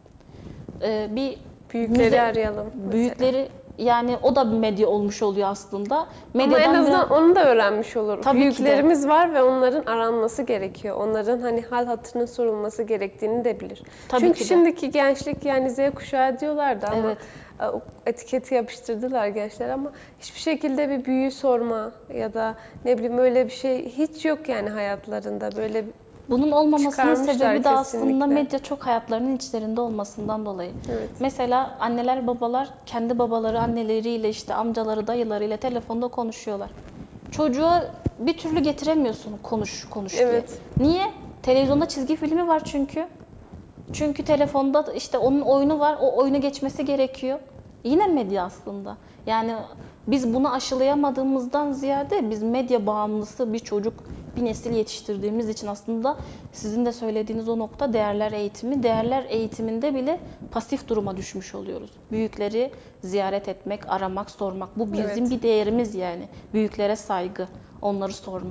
E, bir Büyükleri müze- arayalım. mesela. Büyükleri, yani o da bir medya olmuş oluyor aslında. Ama Medyadan en azından biraz- onu da öğrenmiş olur. Tabii ki de. Büyüklerimiz var ve onların aranması gerekiyor. Onların hani hal hatırının sorulması gerektiğini de bilir. Tabii Çünkü ki de. şimdiki gençlik, yani Z kuşağı diyorlardı ama Evet. e, o etiketi yapıştırdılar gençler ama hiçbir şekilde bir büyüğü sorma ya da ne bileyim öyle bir şey hiç yok yani hayatlarında. Böyle bir- Bunun olmamasının Çıkarmışlar sebebi de aslında kesinlikle. medya çok hayatlarının içlerinde olmasından dolayı. Evet. Mesela anneler babalar kendi babaları anneleriyle, işte amcaları dayılarıyla telefonda konuşuyorlar. Çocuğa bir türlü getiremiyorsun konuş konuş diye. Evet. Niye? Televizyonda çizgi filmi var çünkü. Çünkü telefonda işte onun oyunu var, o oyunu geçmesi gerekiyor. Yine medya aslında. Yani biz bunu aşılayamadığımızdan ziyade biz medya bağımlısı bir çocuk, bir nesil yetiştirdiğimiz için aslında sizin de söylediğiniz o nokta değerler eğitimi. Değerler eğitiminde bile pasif duruma düşmüş oluyoruz. Büyükleri ziyaret etmek, aramak, sormak. Bu bizim Evet. bir değerimiz yani. Büyüklere saygı, onları sorma.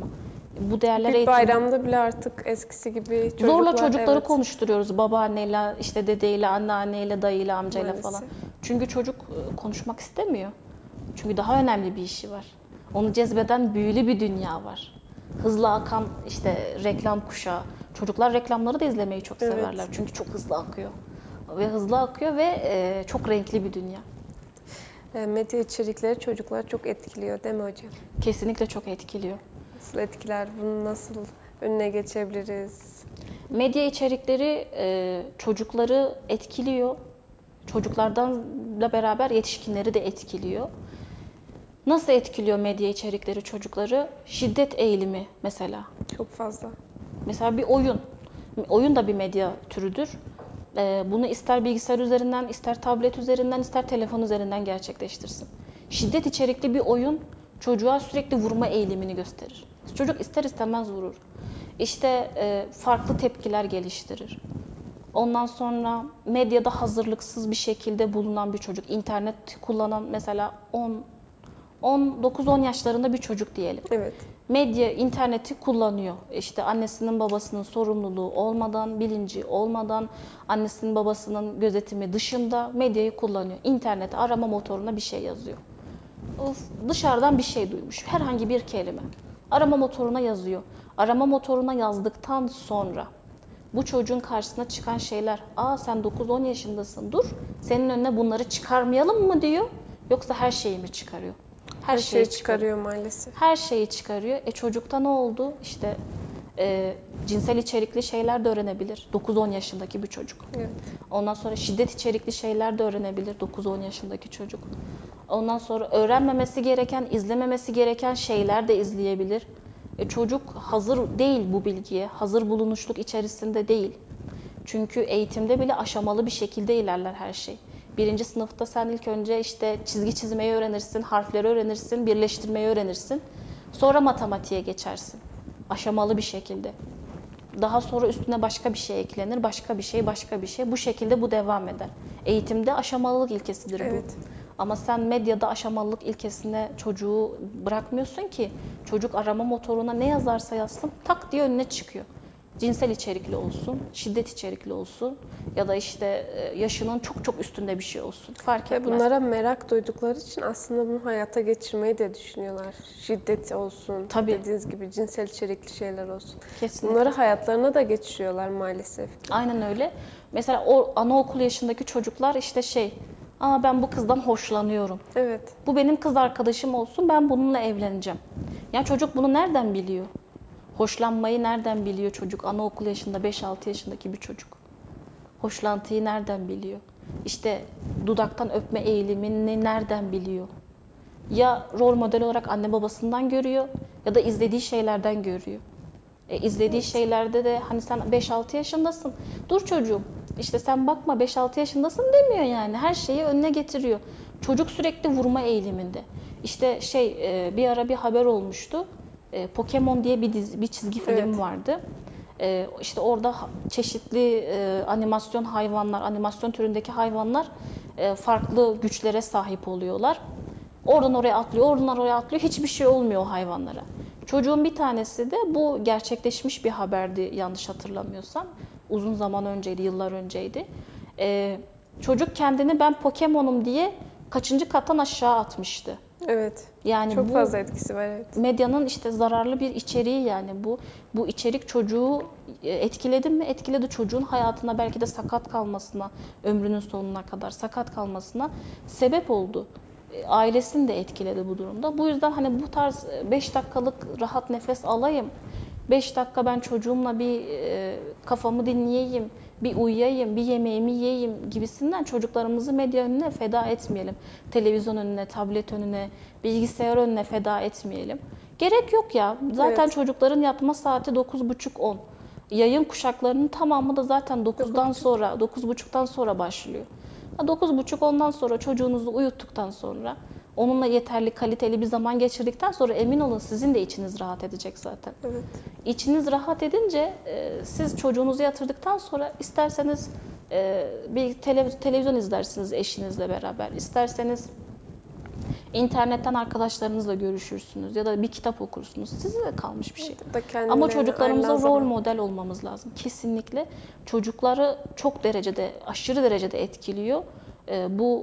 Bu değerler Bir eğitim. bayramda bile artık eskisi gibi çocuklar... Zorla çocukları evet. konuşturuyoruz. Babaanneyle, işte dedeyle, anneanneyle, dayıyla, amcayla Maalesef. falan. Çünkü çocuk e, konuşmak istemiyor. Çünkü daha önemli bir işi var. Onu cezbeden büyülü bir dünya var. Hızlı akan işte reklam kuşağı. Çocuklar reklamları da izlemeyi çok Evet. severler. Çünkü çok hızlı akıyor. Ve hızlı akıyor ve e, çok renkli bir dünya. E, Medya içerikleri çocuklar çok etkiliyor değil mi hocam? Kesinlikle çok etkiliyor. Nasıl etkiler? Bunu nasıl önüne geçebiliriz? Medya içerikleri e, çocukları etkiliyor. Çocuklardanla beraber yetişkinleri de etkiliyor. Nasıl etkiliyor medya içerikleri çocukları? Şiddet eğilimi mesela. Çok fazla. Mesela bir oyun. Oyun da bir medya türüdür. E, bunu ister bilgisayar üzerinden, ister tablet üzerinden, ister telefon üzerinden gerçekleştirsin. Şiddet içerikli bir oyun çocuğa sürekli vurma eğilimini gösterir. Çocuk ister istemez vurur. İşte e, farklı tepkiler geliştirir. Ondan sonra medyada hazırlıksız bir şekilde bulunan bir çocuk, internet kullanan mesela on dokuz on yaşlarında bir çocuk diyelim. Evet. Medya, interneti kullanıyor. İşte annesinin babasının sorumluluğu olmadan, bilinci olmadan, annesinin babasının gözetimi dışında medyayı kullanıyor. İnternete, arama motoruna bir şey yazıyor. Of, dışarıdan bir şey duymuş, herhangi bir kelime. Arama motoruna yazıyor. Arama motoruna yazdıktan sonra bu çocuğun karşısına çıkan şeyler, aa sen dokuz on yaşındasın, dur senin önüne bunları çıkarmayalım mı diyor, yoksa her şeyi mi çıkarıyor? Her, Her şeyi çıkarıyor maalesef. Her şeyi çıkarıyor. E çocukta ne oldu? İşte e, cinsel içerikli şeyler de öğrenebilir. dokuz on yaşındaki bir çocuk. Evet. Ondan sonra şiddet içerikli şeyler de öğrenebilir. dokuz on yaşındaki çocuk. Ondan sonra öğrenmemesi gereken, izlememesi gereken şeyler de izleyebilir. E çocuk hazır değil bu bilgiye. Hazır bulunuşluk içerisinde değil. Çünkü eğitimde bile aşamalı bir şekilde ilerler her şey. Birinci sınıfta sen ilk önce işte çizgi çizmeyi öğrenirsin, harfleri öğrenirsin, birleştirmeyi öğrenirsin. Sonra matematiğe geçersin. Aşamalı bir şekilde. Daha sonra üstüne başka bir şey eklenir, başka bir şey, başka bir şey. Bu şekilde bu devam eder. Eğitimde aşamalılık ilkesidir bu. Evet. Ama sen medyada aşamalılık ilkesine çocuğu bırakmıyorsun ki. Çocuk arama motoruna ne yazarsa yazsın tak diye önüne çıkıyor. Cinsel içerikli olsun, şiddet içerikli olsun ya da işte yaşının çok çok üstünde bir şey olsun. Fark Ve etmez. bunlara merak duydukları için aslında bunu hayata geçirmeyi de düşünüyorlar. Şiddet olsun, Tabii. dediğiniz gibi cinsel içerikli şeyler olsun. Kesinlikle. Bunları hayatlarına da geçiriyorlar maalesef. Aynen öyle. Mesela o anaokul yaşındaki çocuklar işte şey, aa ben bu kızdan hoşlanıyorum. Evet. Bu benim kız arkadaşım olsun, ben bununla evleneceğim. Ya çocuk bunu nereden biliyor? Hoşlanmayı nereden biliyor çocuk? Anaokul yaşında beş altı yaşındaki bir çocuk. Hoşlantıyı nereden biliyor? İşte dudaktan öpme eğilimini nereden biliyor? Ya rol model olarak anne babasından görüyor ya da izlediği şeylerden görüyor. E, izlediği şeylerde de hani sen beş altı yaşındasın. Dur çocuğum işte sen bakma beş altı yaşındasın demiyor yani. Her şeyi önüne getiriyor. Çocuk sürekli vurma eğiliminde. İşte şey e, bir ara bir haber olmuştu. E, Pokemon diye bir dizi, bir çizgi film Evet. vardı. E, işte orada çeşitli e, animasyon hayvanlar, animasyon türündeki hayvanlar e, farklı güçlere sahip oluyorlar. Oradan oraya atlıyor, oradan oraya atlıyor. Hiçbir şey olmuyor o hayvanlara. Çocuğun bir tanesi de bu gerçekleşmiş bir haberdi yanlış hatırlamıyorsam. Uzun zaman önceydi, yıllar önceydi. Ee, çocuk kendini ben Pokemon'um diye kaçıncı kattan aşağı atmıştı. Evet. Yani Çok bu fazla etkisi var. Evet. medyanın işte zararlı bir içeriği yani bu. Bu içerik çocuğu etkiledi mi? Etkiledi, çocuğun hayatına belki de sakat kalmasına, ömrünün sonuna kadar sakat kalmasına sebep oldu. Ailesini de etkiledi bu durumda. Bu yüzden hani bu tarz beş dakikalık rahat nefes alayım, beş dakika ben çocuğumla bir e, kafamı dinleyeyim, bir uyuyayım, bir yemeğimi yiyeyim gibisinden çocuklarımızı medya önüne feda etmeyelim. Televizyon önüne, tablet önüne, bilgisayar önüne feda etmeyelim. Gerek yok ya. Zaten Evet. çocukların yatma saati dokuz buçuk on. Yayın kuşaklarının tamamı da zaten dokuzdan sonra, dokuz buçuktan sonra başlıyor. dokuz buçuk ondan sonra çocuğunuzu uyuttuktan sonra, onunla yeterli, kaliteli bir zaman geçirdikten sonra emin olun sizin de içiniz rahat edecek zaten. Evet. İçiniz rahat edince siz çocuğunuzu yatırdıktan sonra isterseniz bir televiz- televizyon izlersiniz eşinizle beraber, isterseniz İnternetten arkadaşlarınızla görüşürsünüz ya da bir kitap okursunuz. Size de kalmış bir şey. Da kendilerini Ama çocuklarımıza ayrılan rol zaman. model olmamız lazım. Kesinlikle çocukları çok derecede, aşırı derecede etkiliyor. Ee, bu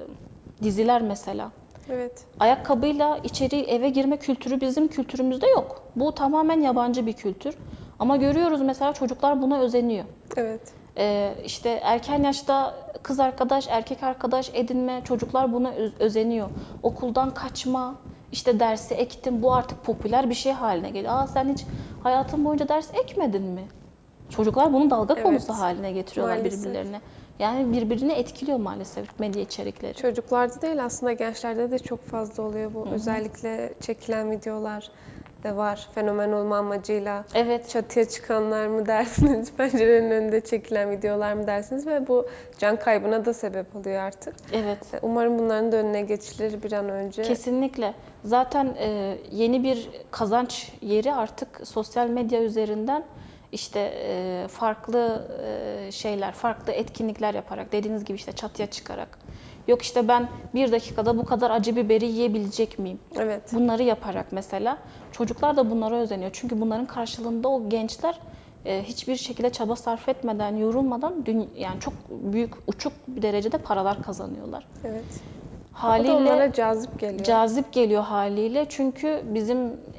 e, diziler mesela. Evet. Ayakkabıyla içeri eve girme kültürü bizim kültürümüzde yok. Bu tamamen yabancı bir kültür. Ama görüyoruz mesela çocuklar buna özeniyor. Evet. Ee, işte erken yaşta kız arkadaş, erkek arkadaş edinme, çocuklar buna öz- özeniyor. Okuldan kaçma, işte dersi ektim, bu artık popüler bir şey haline geliyor. Aa sen hiç hayatın boyunca ders ekmedin mi? Çocuklar bunu dalga Evet. konusu haline getiriyorlar Maalesef. birbirlerine. Yani birbirini etkiliyor maalesef medya içerikleri. Çocuklarda değil aslında gençlerde de çok fazla oluyor bu. Özellikle çekilen videolar da var. Fenomen olma amacıyla. Evet. Çatıya çıkanlar mı dersiniz, pencerenin önünde çekilen videolar mı dersiniz ve bu can kaybına da sebep oluyor artık. Evet. Umarım bunların da önüne geçilir bir an önce. Kesinlikle. Zaten e, yeni bir kazanç yeri artık sosyal medya üzerinden işte e, farklı e, şeyler, farklı etkinlikler yaparak, dediğiniz gibi işte çatıya çıkarak. Yok işte ben bir dakikada bu kadar acı biberi yiyebilecek miyim? Evet. Bunları yaparak mesela çocuklar da bunlara özeniyor. Çünkü bunların karşılığında o gençler e, hiçbir şekilde çaba sarf etmeden, yorulmadan dün, yani çok büyük, uçuk bir derecede paralar kazanıyorlar. Evet. O da Haliyle onlara cazip geliyor. cazip geliyor haliyle çünkü bizim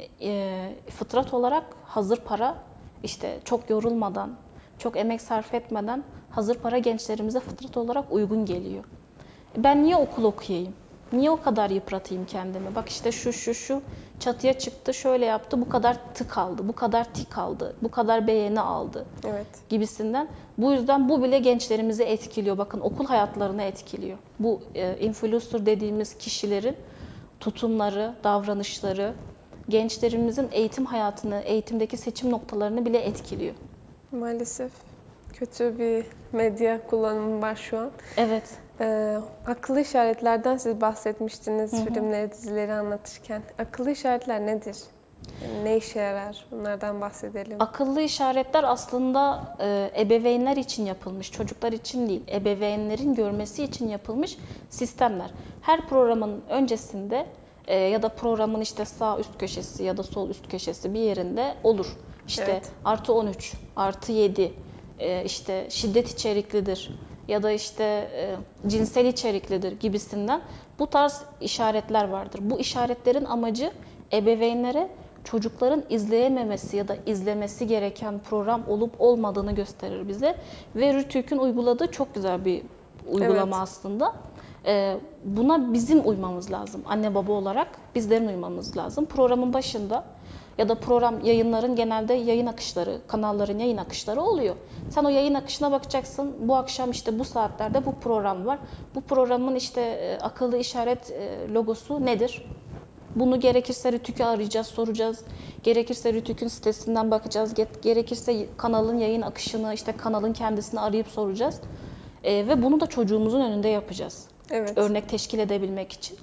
e, fıtrat olarak hazır para işte çok yorulmadan, çok emek sarf etmeden hazır para gençlerimize fıtrat olarak uygun geliyor. Ben niye okul okuyayım? Niye o kadar yıpratayım kendimi? Bak işte şu şu şu çatıya çıktı, şöyle yaptı, bu kadar tık aldı, bu kadar tik aldı, bu kadar beğeni aldı Evet. gibisinden. Bu yüzden bu bile gençlerimizi etkiliyor. Bakın okul hayatlarını etkiliyor. Bu e, influencer dediğimiz kişilerin tutumları, davranışları gençlerimizin eğitim hayatını, eğitimdeki seçim noktalarını bile etkiliyor. Maalesef kötü bir medya kullanımı var şu an. Evet. Ee, akıllı işaretlerden siz bahsetmiştiniz filmleri, dizileri anlatırken. Akıllı işaretler nedir? Yani ne işe yarar? Bunlardan bahsedelim. Akıllı işaretler aslında e, ebeveynler için yapılmış, çocuklar için değil, ebeveynlerin görmesi için yapılmış sistemler. Her programın öncesinde e, ya da programın işte sağ üst köşesi ya da sol üst köşesi bir yerinde olur. İşte Evet. artı on üç, artı yedi, e, işte şiddet içeriklidir ya da işte e, cinsel içeriklidir gibisinden bu tarz işaretler vardır. Bu işaretlerin amacı ebeveynlere çocukların izleyememesi ya da izlemesi gereken program olup olmadığını gösterir bize. Ve Rütük'ün uyguladığı çok güzel bir uygulama Evet. aslında. Ee, buna bizim uymamız lazım. Anne baba olarak bizlerin uymamız lazım. Programın başında ya da program yayınların genelde yayın akışları, kanalların yayın akışları oluyor. Sen o yayın akışına bakacaksın. Bu akşam işte bu saatlerde bu program var. Bu programın işte e, akıllı işaret e, logosu nedir? Bunu gerekirse Rütük'ü arayacağız, soracağız. Gerekirse Rütük'ün sitesinden bakacağız. Gerekirse kanalın yayın akışını, işte kanalın kendisini arayıp soracağız. Ee, ve bunu da çocuğumuzun önünde yapacağız. Evet. Örnek teşkil edebilmek için.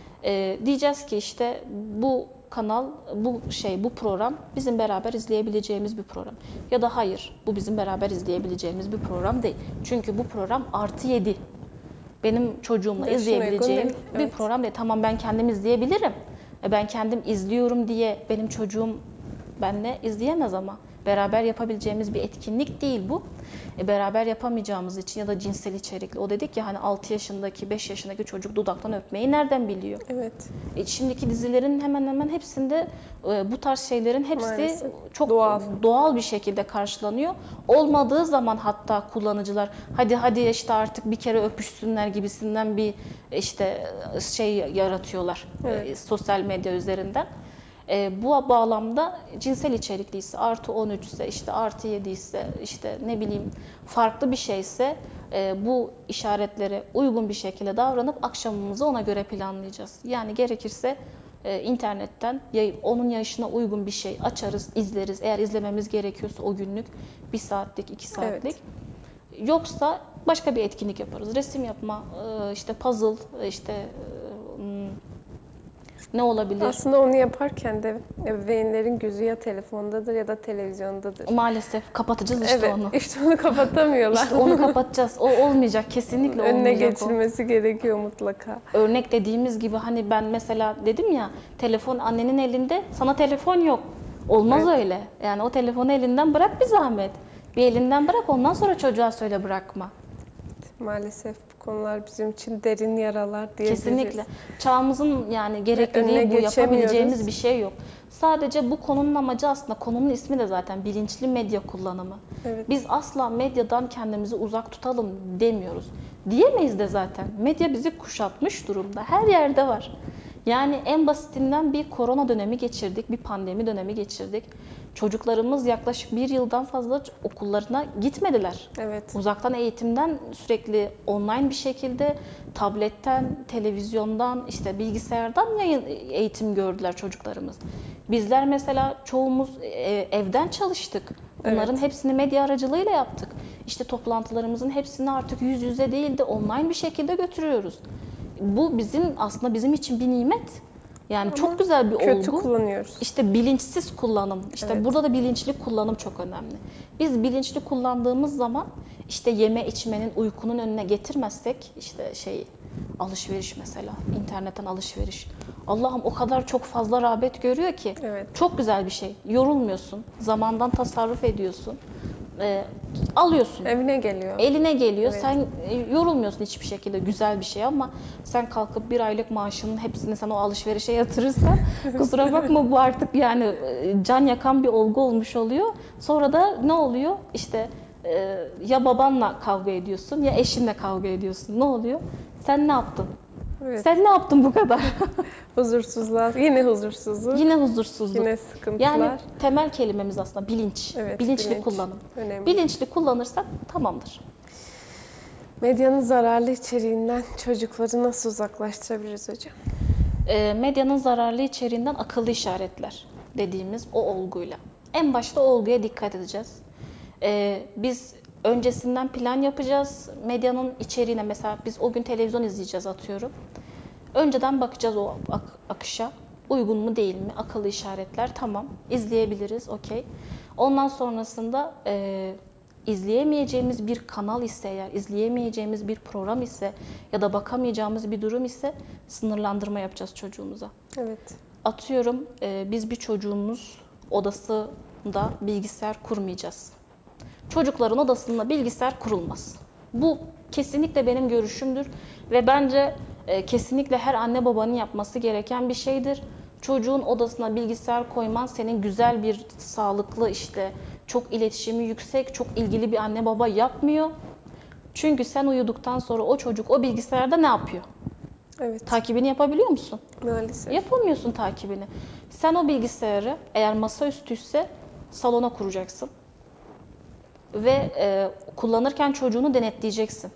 Ee, diyeceğiz ki işte bu kanal, bu şey, bu program bizim beraber izleyebileceğimiz bir program. Ya da hayır, bu bizim beraber izleyebileceğimiz bir program değil. Çünkü bu program artı yedi. Benim çocuğumla Yaşına izleyebileceğim uygun değil, bir evet. program değil. Tamam ben kendim izleyebilirim. E, Ben kendim izliyorum diye benim çocuğum benle izleyemez ama. Beraber yapabileceğimiz bir etkinlik değil bu. E, beraber yapamayacağımız için ya da cinsel içerikli. O dedik ya hani altı yaşındaki, beş yaşındaki çocuk dudaktan öpmeyi nereden biliyor? Evet. E, şimdiki dizilerin hemen hemen hepsinde e, bu tarz şeylerin hepsi Maalesef. çok Doğal. doğal bir şekilde karşılanıyor. Olmadığı zaman hatta kullanıcılar hadi hadi işte artık bir kere öpüşsünler gibisinden bir işte şey yaratıyorlar Evet. e, sosyal medya üzerinden. E, bu bağlamda cinsel içerikliyse artı on üç ise işte artı yedi ise işte ne bileyim farklı bir şeyse e, bu işaretlere uygun bir şekilde davranıp akşamımızı ona göre planlayacağız. Yani gerekirse e, internetten yay- onun yaşına uygun bir şey açarız, izleriz. Eğer izlememiz gerekiyorsa o günlük bir saatlik, iki saatlik. Yoksa başka bir etkinlik yaparız. Resim yapma, e, işte puzzle, işte e, Ne olabilir? Aslında onu yaparken de ebeveynlerin gözü ya telefondadır ya da televizyondadır. Maalesef kapatacağız işte Evet, onu. işte onu kapatamıyorlar. İşte onu kapatacağız. O olmayacak, kesinlikle Önüne olmayacak geçilmesi gerekiyor mutlaka. o. Örnek dediğimiz gibi hani ben mesela dedim ya, telefon annenin elinde, sana telefon yok. Olmaz Evet. öyle. Yani o telefonu elinden bırak bir zahmet. Bir elinden bırak, ondan sonra çocuğa söyle bırakma. Maalesef bu konular bizim için derin yaralar diyebiliriz. Kesinlikle. Çağımızın yani Önüne gerekliliği bu, geçemiyoruz. yapabileceğimiz bir şey yok. Sadece bu konunun amacı, aslında konunun ismi de zaten bilinçli medya kullanımı. Evet. Biz asla medyadan kendimizi uzak tutalım demiyoruz. Diyemeyiz de zaten. Medya bizi kuşatmış durumda. Her yerde var. Yani en basitinden bir korona dönemi geçirdik, bir pandemi dönemi geçirdik. Çocuklarımız yaklaşık bir yıldan fazla okullarına gitmediler. Evet. Uzaktan eğitimden sürekli online bir şekilde tabletten, televizyondan, işte bilgisayardan yayın, eğitim gördüler çocuklarımız. Bizler mesela çoğumuz e, evden çalıştık. Bunların Evet. hepsini medya aracılığıyla yaptık. İşte toplantılarımızın hepsini artık yüz yüze değil de online bir şekilde götürüyoruz. Bu bizim aslında bizim için bir nimet. Yani Ama çok güzel bir kötü olgu. kullanıyoruz. İşte bilinçsiz kullanım. İşte Evet. burada da bilinçli kullanım çok önemli. Biz bilinçli kullandığımız zaman işte yeme içmenin, uykunun önüne getirmezsek, işte şey alışveriş mesela, internetten alışveriş. Allah'ım o kadar çok fazla rağbet görüyor ki. Evet. Çok güzel bir şey. Yorulmuyorsun. Zamandan tasarruf ediyorsun. Ee, alıyorsun. Evine geliyor. Eline geliyor. Evet. Sen e, yorulmuyorsun hiçbir şekilde. Güzel bir şey ama sen kalkıp bir aylık maaşının hepsini sen o alışverişe yatırırsan kusura bakma, bu artık yani e, can yakan bir olgu olmuş oluyor. Sonra da ne oluyor? İşte e, ya babanla kavga ediyorsun ya eşinle kavga ediyorsun. Ne oluyor? Sen ne yaptın? Evet. Sen ne yaptın bu kadar? Huzursuzlar. Yine huzursuzluk. Yine huzursuzluk. Yine sıkıntılar. Yani temel kelimemiz aslında bilinç. Evet, Bilinçli bilinç. kullanım. Önemli. Bilinçli kullanırsak tamamdır. Medyanın zararlı içeriğinden çocukları nasıl uzaklaştırabiliriz hocam? E, medyanın zararlı içeriğinden akıllı işaretler dediğimiz o olguyla. En başta o olguya dikkat edeceğiz. E, biz öncesinden plan yapacağız. Medyanın içeriğine, mesela biz o gün televizyon izleyeceğiz atıyorum. Önceden bakacağız o ak- akışa. Uygun mu değil mi? Akıllı işaretler tamam. İzleyebiliriz, okey. Ondan sonrasında e, izleyemeyeceğimiz bir kanal ise, eğer izleyemeyeceğimiz bir program ise ya da bakamayacağımız bir durum ise sınırlandırma yapacağız çocuğumuza. Evet. Atıyorum e, biz bir çocuğumuz odasında bilgisayar kurmayacağız. Çocukların odasında bilgisayar kurulmaz. Bu kesinlikle benim görüşümdür ve bence e, kesinlikle her anne babanın yapması gereken bir şeydir. Çocuğun odasına bilgisayar koyman senin güzel bir, sağlıklı, işte çok iletişimi yüksek, çok ilgili bir anne baba yapmıyor. Çünkü sen uyuduktan sonra o çocuk o bilgisayarda ne yapıyor? Evet. Takibini yapabiliyor musun? Maalesef. Yapamıyorsun takibini. Sen o bilgisayarı eğer masaüstüyse salona kuracaksın. Ve e, kullanırken çocuğunu denetleyeceksin.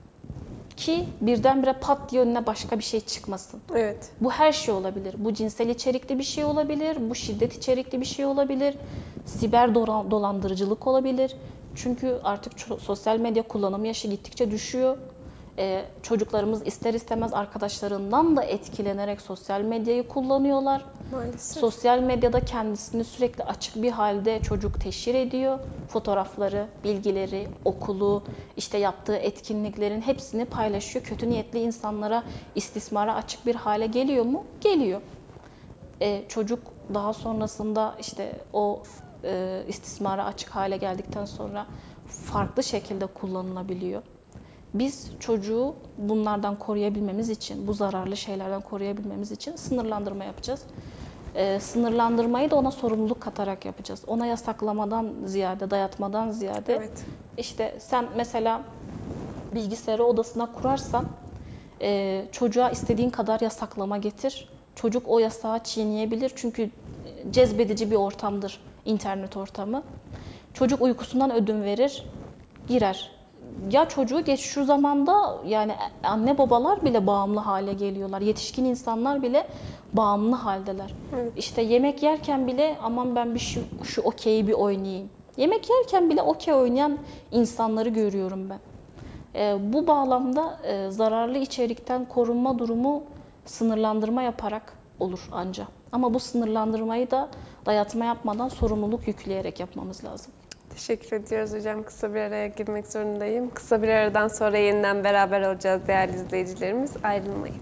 Ki birdenbire pat diye önüne başka bir şey çıkmasın. Evet. Bu her şey olabilir. Bu cinsel içerikli bir şey olabilir, bu şiddet içerikli bir şey olabilir, siber dolan- dolandırıcılık olabilir. Çünkü artık ço- sosyal medya kullanım yaşı gittikçe düşüyor. Ee, çocuklarımız ister istemez arkadaşlarından da etkilenerek sosyal medyayı kullanıyorlar. Maalesef. Sosyal medyada kendisini sürekli açık bir halde çocuk teşhir ediyor. Fotoğrafları, bilgileri, okulu, işte yaptığı etkinliklerin hepsini paylaşıyor. Kötü niyetli insanlara, istismara açık bir hale geliyor mu? Geliyor. Ee, çocuk daha sonrasında işte o e, istismara açık hale geldikten sonra farklı şekilde kullanılabiliyor. Biz çocuğu bunlardan koruyabilmemiz için, bu zararlı şeylerden koruyabilmemiz için sınırlandırma yapacağız. Ee, sınırlandırmayı da ona sorumluluk katarak yapacağız. Ona yasaklamadan ziyade, dayatmadan ziyade. Evet. İşte sen mesela bilgisayarı odasına kurarsan e, çocuğa istediğin kadar yasaklama getir. Çocuk o yasağı çiğneyebilir çünkü cezbedici bir ortamdır internet ortamı. Çocuk uykusundan ödün verir, girer. Ya çocuğu geç şu zamanda yani anne babalar bile bağımlı hale geliyorlar. Yetişkin insanlar bile bağımlı haldeler. Evet. İşte yemek yerken bile aman ben bir şu, şu okeyi bir oynayayım. Yemek yerken bile okey oynayan insanları görüyorum ben. E, bu bağlamda e, zararlı içerikten korunma durumu sınırlandırma yaparak olur anca. Ama bu sınırlandırmayı da dayatma yapmadan sorumluluk yükleyerek yapmamız lazım. Teşekkür ediyoruz hocam. Kısa bir araya girmek zorundayım. Kısa bir aradan sonra yeniden beraber olacağız değerli izleyicilerimiz. Ayrılmayın.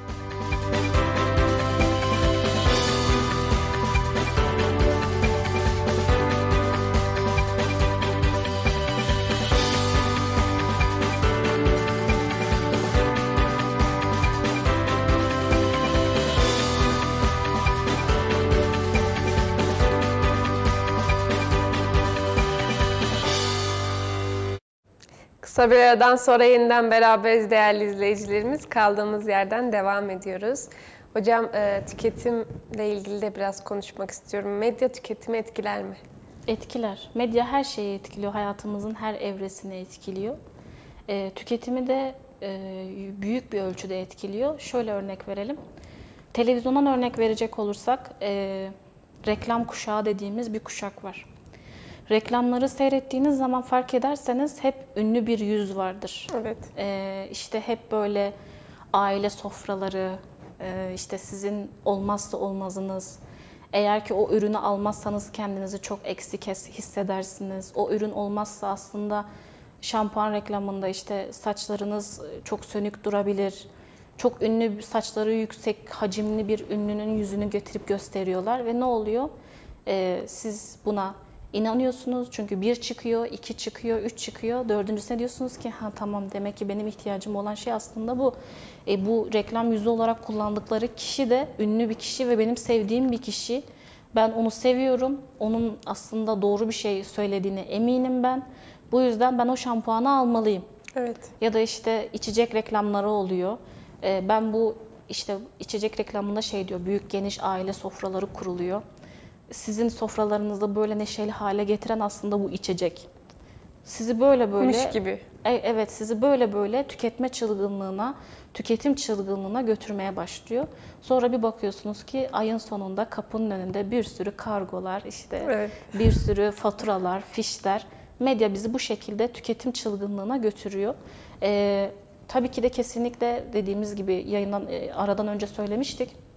Kısa bir aradan sonra yeniden beraberiz değerli izleyicilerimiz. Kaldığımız yerden devam ediyoruz. Hocam e, tüketimle ilgili de biraz konuşmak istiyorum. Medya tüketimi etkiler mi? Etkiler. Medya her şeyi etkiliyor. Hayatımızın her evresini etkiliyor. E, tüketimi de e, büyük bir ölçüde etkiliyor. Şöyle örnek verelim. Televizyondan örnek verecek olursak e, reklam kuşağı dediğimiz bir kuşak var. Reklamları seyrettiğiniz zaman fark ederseniz hep ünlü bir yüz vardır. Evet. Ee, işte hep böyle aile sofraları, e, işte sizin olmazsa olmazınız. Eğer ki o ürünü almazsanız kendinizi çok eksik hissedersiniz. O ürün olmazsa aslında şampuan reklamında işte saçlarınız çok sönük durabilir. Çok ünlü, saçları yüksek, hacimli bir ünlünün yüzünü getirip gösteriyorlar ve ne oluyor? Ee, siz buna İnanıyorsunuz çünkü bir çıkıyor, iki çıkıyor, üç çıkıyor. Dördüncüsüne diyorsunuz ki ha tamam demek ki benim ihtiyacım olan şey aslında bu. E, bu reklam yüzü olarak kullandıkları kişi de ünlü bir kişi ve benim sevdiğim bir kişi. Ben onu seviyorum. Onun aslında doğru bir şey söylediğine eminim ben. Bu yüzden ben o şampuanı almalıyım. Evet. Ya da işte içecek reklamları oluyor. E, ben bu işte içecek reklamında şey diyor, büyük geniş aile sofraları kuruluyor. Sizin sofralarınızda böyle neşeli hale getiren aslında bu içecek. Sizi böyle böyle... Mış gibi. Evet, sizi böyle böyle tüketme çılgınlığına, tüketim çılgınlığına götürmeye başlıyor. Sonra bir bakıyorsunuz ki ayın sonunda kapının önünde bir sürü kargolar, işte Evet. bir sürü faturalar, fişler. Medya bizi bu şekilde tüketim çılgınlığına götürüyor. Ee, tabii ki de kesinlikle dediğimiz gibi yayından aradan önce söylemiştik.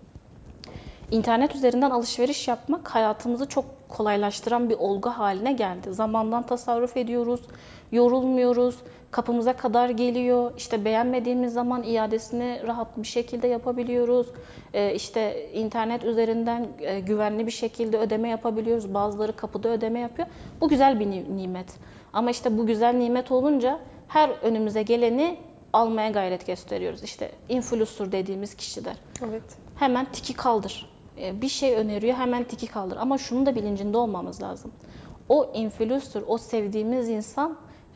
İnternet üzerinden alışveriş yapmak hayatımızı çok kolaylaştıran bir olgu haline geldi. Zamandan tasarruf ediyoruz, yorulmuyoruz, kapımıza kadar geliyor. İşte beğenmediğimiz zaman iadesini rahat bir şekilde yapabiliyoruz. Ee, işte internet üzerinden e, güvenli bir şekilde ödeme yapabiliyoruz. Bazıları kapıda ödeme yapıyor. Bu güzel bir nimet. Ama işte bu güzel nimet olunca her önümüze geleni almaya gayret gösteriyoruz. İşte influencer dediğimiz kişiler. Evet. Hemen tiki kaldır. Bir şey öneriyor, hemen tiki kaldır. Ama şunun da bilincinde olmamız lazım. O influencer, o sevdiğimiz insan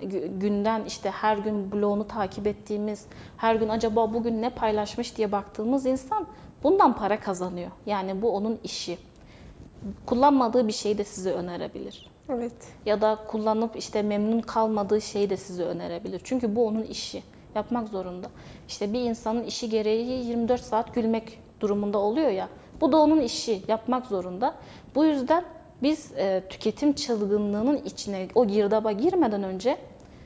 günden işte her gün blogunu takip ettiğimiz, her gün acaba bugün ne paylaşmış diye baktığımız insan bundan para kazanıyor. Yani bu onun işi. Kullanmadığı bir şeyi de size önerebilir. Evet. Ya da kullanıp işte memnun kalmadığı şeyi de size önerebilir. Çünkü bu onun işi. Yapmak zorunda. İşte bir insanın işi gereği yirmi dört saat gülmek durumunda oluyor ya. Bu da onun işi. Yapmak zorunda. Bu yüzden biz e, tüketim çılgınlığının içine, o girdaba girmeden önce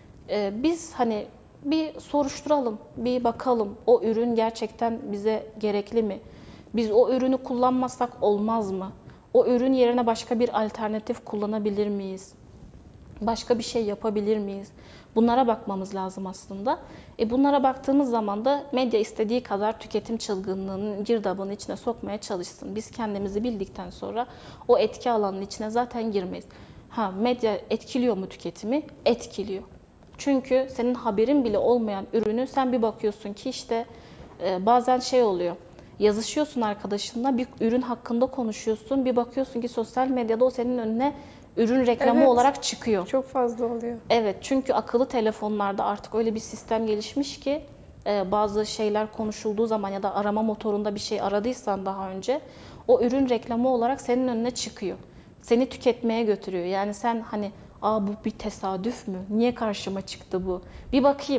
e, biz hani bir soruşturalım, bir bakalım. O ürün gerçekten bize gerekli mi? Biz o ürünü kullanmasak olmaz mı? O ürün yerine başka bir alternatif kullanabilir miyiz? Başka bir şey yapabilir miyiz? Bunlara bakmamız lazım aslında. E bunlara baktığımız zaman da medya istediği kadar tüketim çılgınlığının girdabının içine sokmaya çalışsın. Biz kendimizi bildikten sonra o etki alanının içine zaten girmeyiz. Ha, medya etkiliyor mu tüketimi? Etkiliyor. Çünkü senin haberin bile olmayan ürünü sen bir bakıyorsun ki işte e, bazen şey oluyor. Yazışıyorsun arkadaşınla, bir ürün hakkında konuşuyorsun. Bir bakıyorsun ki sosyal medyada o senin önüne ürün reklamı Evet. olarak çıkıyor. Çok fazla oluyor. Evet, çünkü akıllı telefonlarda artık öyle bir sistem gelişmiş ki e, bazı şeyler konuşulduğu zaman ya da arama motorunda bir şey aradıysan daha önce o ürün reklamı olarak senin önüne çıkıyor. Seni tüketmeye götürüyor. Yani sen hani aa bu bir tesadüf mü? Niye karşıma çıktı bu? Bir bakayım.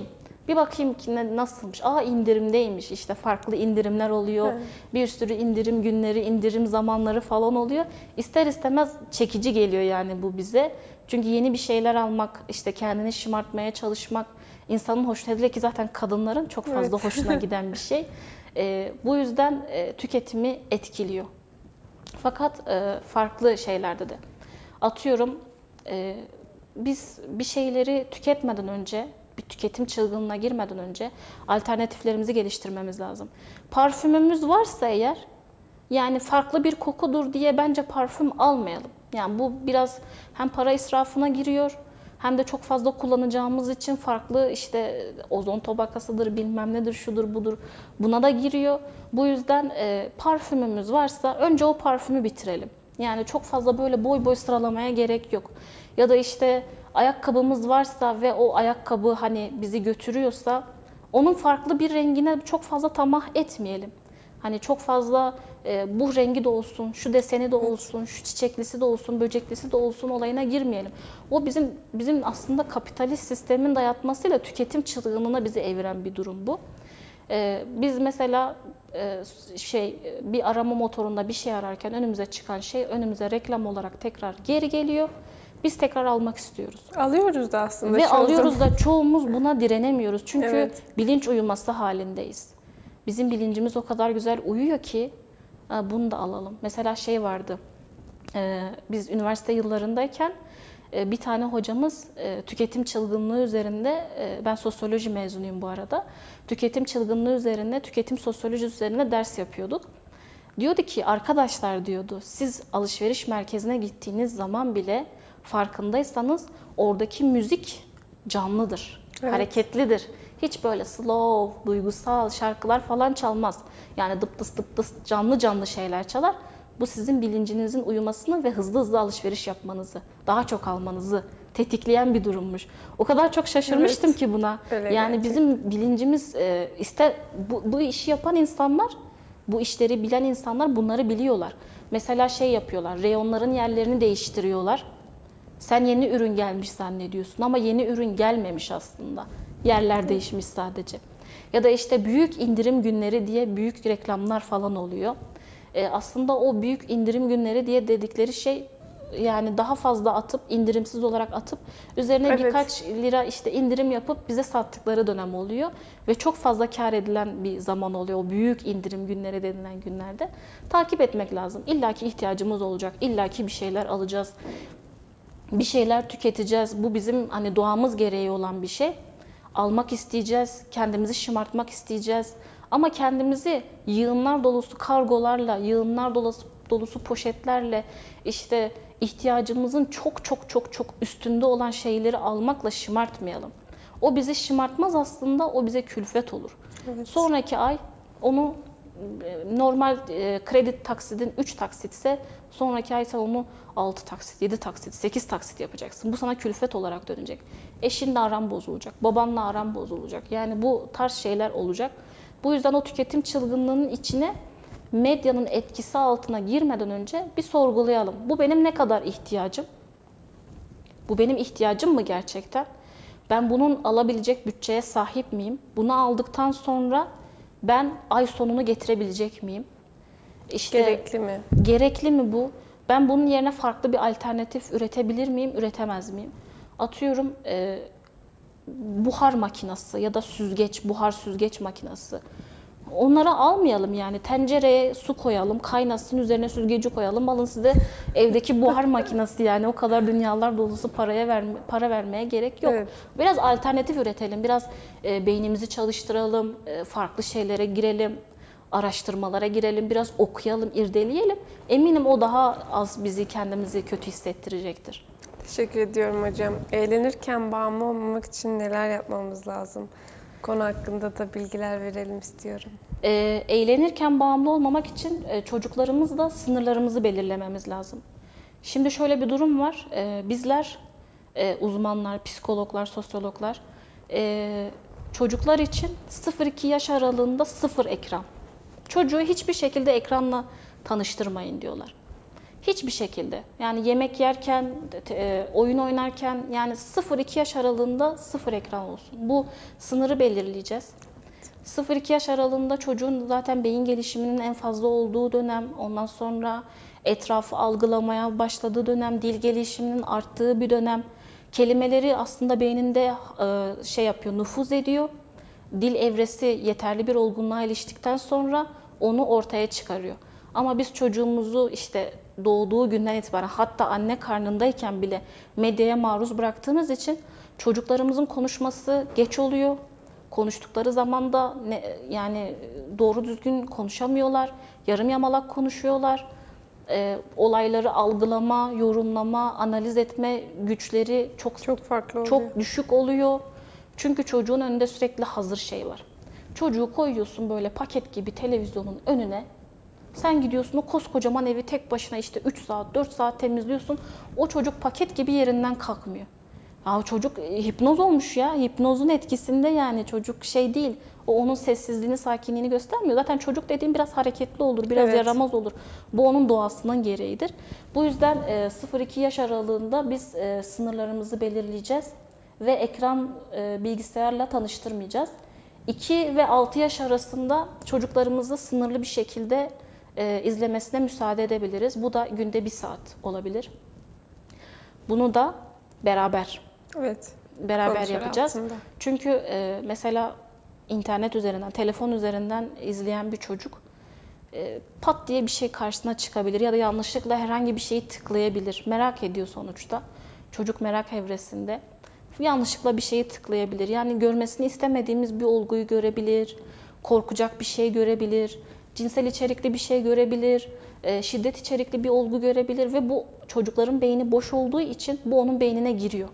Bir bakayım ki ne, nasılmış. Aa, indirimdeymiş. İşte farklı indirimler oluyor. Evet. Bir sürü indirim günleri, indirim zamanları falan oluyor. İster istemez çekici geliyor yani bu bize. Çünkü yeni bir şeyler almak, işte kendini şımartmaya çalışmak insanın hoşuna gidiyor ki zaten kadınların çok fazla evet. hoşuna giden bir şey. E, bu yüzden e, tüketimi etkiliyor. Fakat e, farklı şeylerde de. Atıyorum e, biz bir şeyleri tüketmeden önce, bir tüketim çılgınlığına girmeden önce alternatiflerimizi geliştirmemiz lazım. Parfümümüz varsa eğer, yani farklı bir kokudur diye bence parfüm almayalım. Yani bu biraz hem para israfına giriyor, hem de çok fazla kullanacağımız için farklı işte ozon tabakasıdır, bilmem nedir, şudur budur, buna da giriyor. Bu yüzden e, parfümümüz varsa önce o parfümü bitirelim. Yani çok fazla böyle boy boy sıralamaya gerek yok. Ya da işte ayakkabımız varsa ve o ayakkabı hani bizi götürüyorsa onun farklı bir rengine çok fazla tamah etmeyelim. Hani çok fazla e, bu rengi de olsun, şu deseni de olsun, şu çiçeklisi de olsun, böceklisi de olsun olayına girmeyelim. O bizim bizim aslında kapitalist sistemin dayatmasıyla tüketim çılgınlığına bizi eviren bir durum bu. E, biz mesela e, şey bir arama motorunda bir şey ararken önümüze çıkan şey önümüze reklam olarak tekrar geri geliyor. Biz tekrar almak istiyoruz. Alıyoruz da aslında. Ve alıyoruz da çoğumuz buna direnemiyoruz. Çünkü evet. bilinç uyuması halindeyiz. Bizim bilincimiz o kadar güzel uyuyor ki bunu da alalım. Mesela şey vardı, biz üniversite yıllarındayken bir tane hocamız tüketim çılgınlığı üzerinde, ben sosyoloji mezunuyum bu arada, tüketim çılgınlığı üzerine, tüketim sosyolojisi üzerine ders yapıyorduk. Diyordu ki arkadaşlar diyordu, siz alışveriş merkezine gittiğiniz zaman bile farkındaysanız oradaki müzik canlıdır, evet. hareketlidir. Hiç böyle slow, duygusal şarkılar falan çalmaz. Yani dıptıs dıptıs canlı canlı şeyler çalar. Bu sizin bilincinizin uyumasını ve hızlı hızlı alışveriş yapmanızı, daha çok almanızı tetikleyen bir durummuş. O kadar çok şaşırmıştım evet. ki buna. Öyle yani gerçekten. Bizim bilincimiz e, ister bu, bu işi yapan insanlar, bu işleri bilen insanlar bunları biliyorlar. Mesela şey yapıyorlar, reyonların yerlerini değiştiriyorlar. Sen yeni ürün gelmiş zannediyorsun ama yeni ürün gelmemiş aslında. Yerler değişmiş sadece. Ya da işte büyük indirim günleri diye büyük reklamlar falan oluyor. E aslında o büyük indirim günleri diye dedikleri şey yani daha fazla atıp indirimsiz olarak atıp üzerine evet. birkaç lira işte indirim yapıp bize sattıkları dönem oluyor. Ve çok fazla kar edilen bir zaman oluyor o büyük indirim günleri denilen günlerde. Takip etmek lazım. İlla ki ihtiyacımız olacak. İlla ki bir şeyler alacağız. Bir şeyler tüketeceğiz. Bu bizim hani doğamız gereği olan bir şey. Almak isteyeceğiz, kendimizi şımartmak isteyeceğiz. Ama kendimizi yığınlar dolusu kargolarla, yığınlar dolusu, dolusu poşetlerle, işte ihtiyacımızın çok çok çok çok üstünde olan şeyleri almakla şımartmayalım. O bizi şımartmaz aslında, o bize külfet olur. Evet. Sonraki ay onu normal kredi taksidin üç taksitse sonraki ay sen onu altı taksit, yedi taksit, sekiz taksit yapacaksın. Bu sana külfet olarak dönecek. Eşinle aran bozulacak, babanla aran bozulacak. Yani bu tarz şeyler olacak. Bu yüzden o tüketim çılgınlığının içine medyanın etkisi altına girmeden önce bir sorgulayalım. Bu benim ne kadar ihtiyacım? Bu benim ihtiyacım mı gerçekten? Ben bunun alabilecek bütçeye sahip miyim? Bunu aldıktan sonra ben ay sonunu getirebilecek miyim? İşte gerekli mi? Gerekli mi bu? Ben bunun yerine farklı bir alternatif üretebilir miyim, üretemez miyim? Atıyorum e, buhar makinesi ya da süzgeç, buhar süzgeç makinesi. Onları almayalım yani. Tencereye su koyalım, kaynasın, üzerine süzgeci koyalım. Alın size evdeki buhar makinesi yani. O kadar dünyalar dolusu paraya verme, para vermeye gerek yok. Evet. Biraz alternatif üretelim, biraz e, beynimizi çalıştıralım, e, farklı şeylere girelim, araştırmalara girelim, biraz okuyalım, irdeleyelim. Eminim o daha az bizi, kendimizi kötü hissettirecektir. Teşekkür ediyorum hocam. Eğlenirken bağımlı olmamak için neler yapmamız lazım? Konu hakkında da bilgiler verelim istiyorum. E, eğlenirken bağımlı olmamak için e, çocuklarımızla sınırlarımızı belirlememiz lazım. Şimdi şöyle bir durum var. E, bizler e, uzmanlar, psikologlar, sosyologlar e, çocuklar için sıfır iki yaş aralığında sıfır ekran. Çocuğu hiçbir şekilde ekranla tanıştırmayın diyorlar. Hiçbir şekilde. Yani yemek yerken, e, oyun oynarken yani sıfır iki yaş aralığında sıfır ekran olsun. Bu sınırı belirleyeceğiz. sıfır iki yaş aralığında çocuğun zaten beyin gelişiminin en fazla olduğu dönem, ondan sonra etrafı algılamaya başladığı dönem, dil gelişiminin arttığı bir dönem. Kelimeleri aslında beyninde e, şey yapıyor, nüfuz ediyor. Dil evresi yeterli bir olgunluğa eriştikten sonra onu ortaya çıkarıyor. Ama biz çocuğumuzu işte doğduğu günden itibaren, hatta anne karnındayken bile medyaya maruz bıraktığımız için çocuklarımızın konuşması geç oluyor. Konuştukları zaman da ne, yani doğru düzgün konuşamıyorlar. Yarım yamalak konuşuyorlar. E, olayları algılama, yorumlama, analiz etme güçleri çok Çok farklı oluyor. çok düşük oluyor. Çünkü çocuğun önünde sürekli hazır şey var. Çocuğu koyuyorsun böyle paket gibi televizyonun önüne. Sen gidiyorsun o koskocaman evi tek başına işte üç saat, dört saat temizliyorsun. O çocuk paket gibi yerinden kalkmıyor. Ya çocuk e, hipnoz olmuş ya. Hipnozun etkisinde yani çocuk şey değil. O onun sessizliğini, sakinliğini göstermiyor. Zaten çocuk dediğim biraz hareketli olur, biraz Evet. yaramaz olur. Bu onun doğasının gereğidir. Bu yüzden e, sıfır iki yaş aralığında biz e, sınırlarımızı belirleyeceğiz ve ekran e, bilgisayarla tanıştırmayacağız. iki ve altı yaş arasında çocuklarımızı sınırlı bir şekilde e, izlemesine müsaade edebiliriz. Bu da günde bir saat olabilir. Bunu da beraber Evet. beraber Kontrol yapacağız. altında. Çünkü e, mesela internet üzerinden, telefon üzerinden izleyen bir çocuk e, pat diye bir şey karşısına çıkabilir ya da yanlışlıkla herhangi bir şeyi tıklayabilir. Merak ediyor sonuçta. Çocuk merak evresinde. Yanlışlıkla bir şeyi tıklayabilir. Yani görmesini istemediğimiz bir olguyu görebilir, korkacak bir şey görebilir, cinsel içerikli bir şey görebilir, e, şiddet içerikli bir olgu görebilir ve bu çocukların beyni boş olduğu için bu onun beynine giriyor.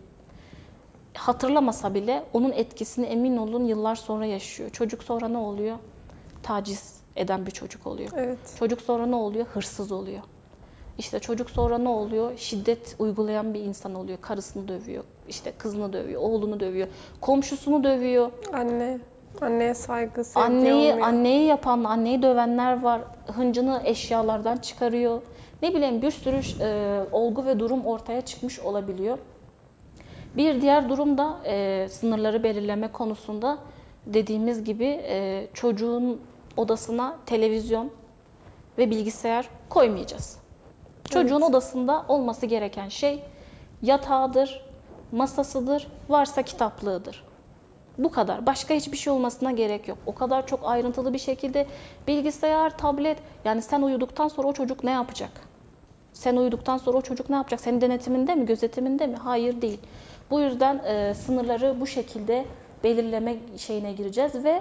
Hatırlamasa bile onun etkisini emin olun yıllar sonra yaşıyor. Çocuk sonra ne oluyor? Taciz eden bir çocuk oluyor. Evet. Çocuk sonra ne oluyor? Hırsız oluyor. İşte çocuk sonra ne oluyor? Şiddet uygulayan bir insan oluyor. Karısını dövüyor, işte kızını dövüyor, oğlunu dövüyor, komşusunu dövüyor. Anne, anneye saygı, sevgi Anneyi olmuyor. anneyi yapan, anneyi dövenler var. Hıncını eşyalardan çıkarıyor. Ne bileyim bir sürü e, olgu ve durum ortaya çıkmış olabiliyor. Bir diğer durum da e, sınırları belirleme konusunda dediğimiz gibi e, çocuğun odasına televizyon ve bilgisayar koymayacağız. Çocuğun Evet. odasında olması gereken şey yatağıdır, masasıdır, varsa kitaplığıdır. Bu kadar. Başka hiçbir şey olmasına gerek yok. O kadar çok ayrıntılı bir şekilde bilgisayar, tablet, yani sen uyuduktan sonra o çocuk ne yapacak? Sen uyuduktan sonra o çocuk ne yapacak? Senin denetiminde mi, gözetiminde mi? Hayır, değil. Bu yüzden e, sınırları bu şekilde belirleme şeyine gireceğiz ve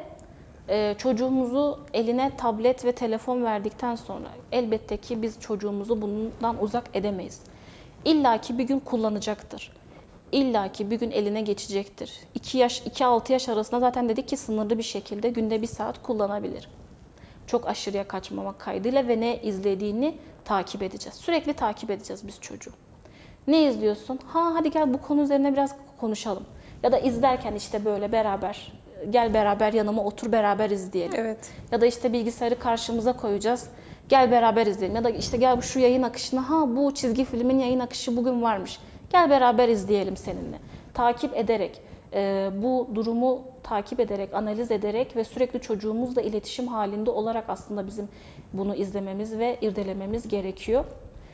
e, çocuğumuzu eline tablet ve telefon verdikten sonra elbette ki biz çocuğumuzu bundan uzak edemeyiz. İlla ki bir gün kullanacaktır. İlla ki bir gün eline geçecektir. iki yaş, iki altı yaş arasında zaten dedik ki sınırlı bir şekilde günde bir saat kullanabilir. Çok aşırıya kaçmamak kaydıyla ve ne izlediğini takip edeceğiz. Sürekli takip edeceğiz biz çocuğu. Ne izliyorsun? Ha hadi gel bu konu üzerine biraz konuşalım. Ya da izlerken işte böyle beraber, gel beraber yanıma otur beraber izleyelim. Evet. Ya da işte bilgisayarı karşımıza koyacağız. Gel beraber izleyelim. Ya da işte gel şu yayın akışına, ha bu çizgi filmin yayın akışı bugün varmış. Gel beraber izleyelim seninle. Takip ederek, e, bu durumu takip ederek, analiz ederek ve sürekli çocuğumuzla iletişim halinde olarak aslında bizim bunu izlememiz ve irdelememiz gerekiyor.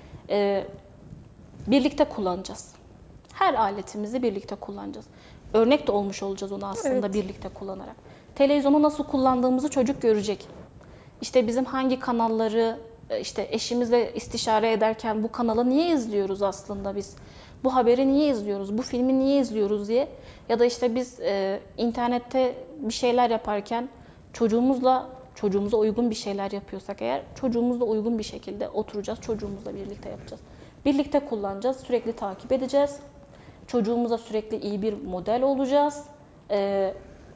E, birlikte kullanacağız. Her aletimizi birlikte kullanacağız. Örnek de olmuş olacağız onu aslında Evet. birlikte kullanarak. Televizyonu nasıl kullandığımızı çocuk görecek. İşte bizim hangi kanalları işte eşimizle istişare ederken bu kanalı niye izliyoruz aslında biz? Bu haberi niye izliyoruz? Bu filmi niye izliyoruz diye. Ya da işte biz e, internette bir şeyler yaparken çocuğumuzla çocuğumuza uygun bir şeyler yapıyorsak eğer çocuğumuzla uygun bir şekilde oturacağız. Çocuğumuzla birlikte yapacağız. Birlikte kullanacağız. Sürekli takip edeceğiz. Çocuğumuza sürekli iyi bir model olacağız. E,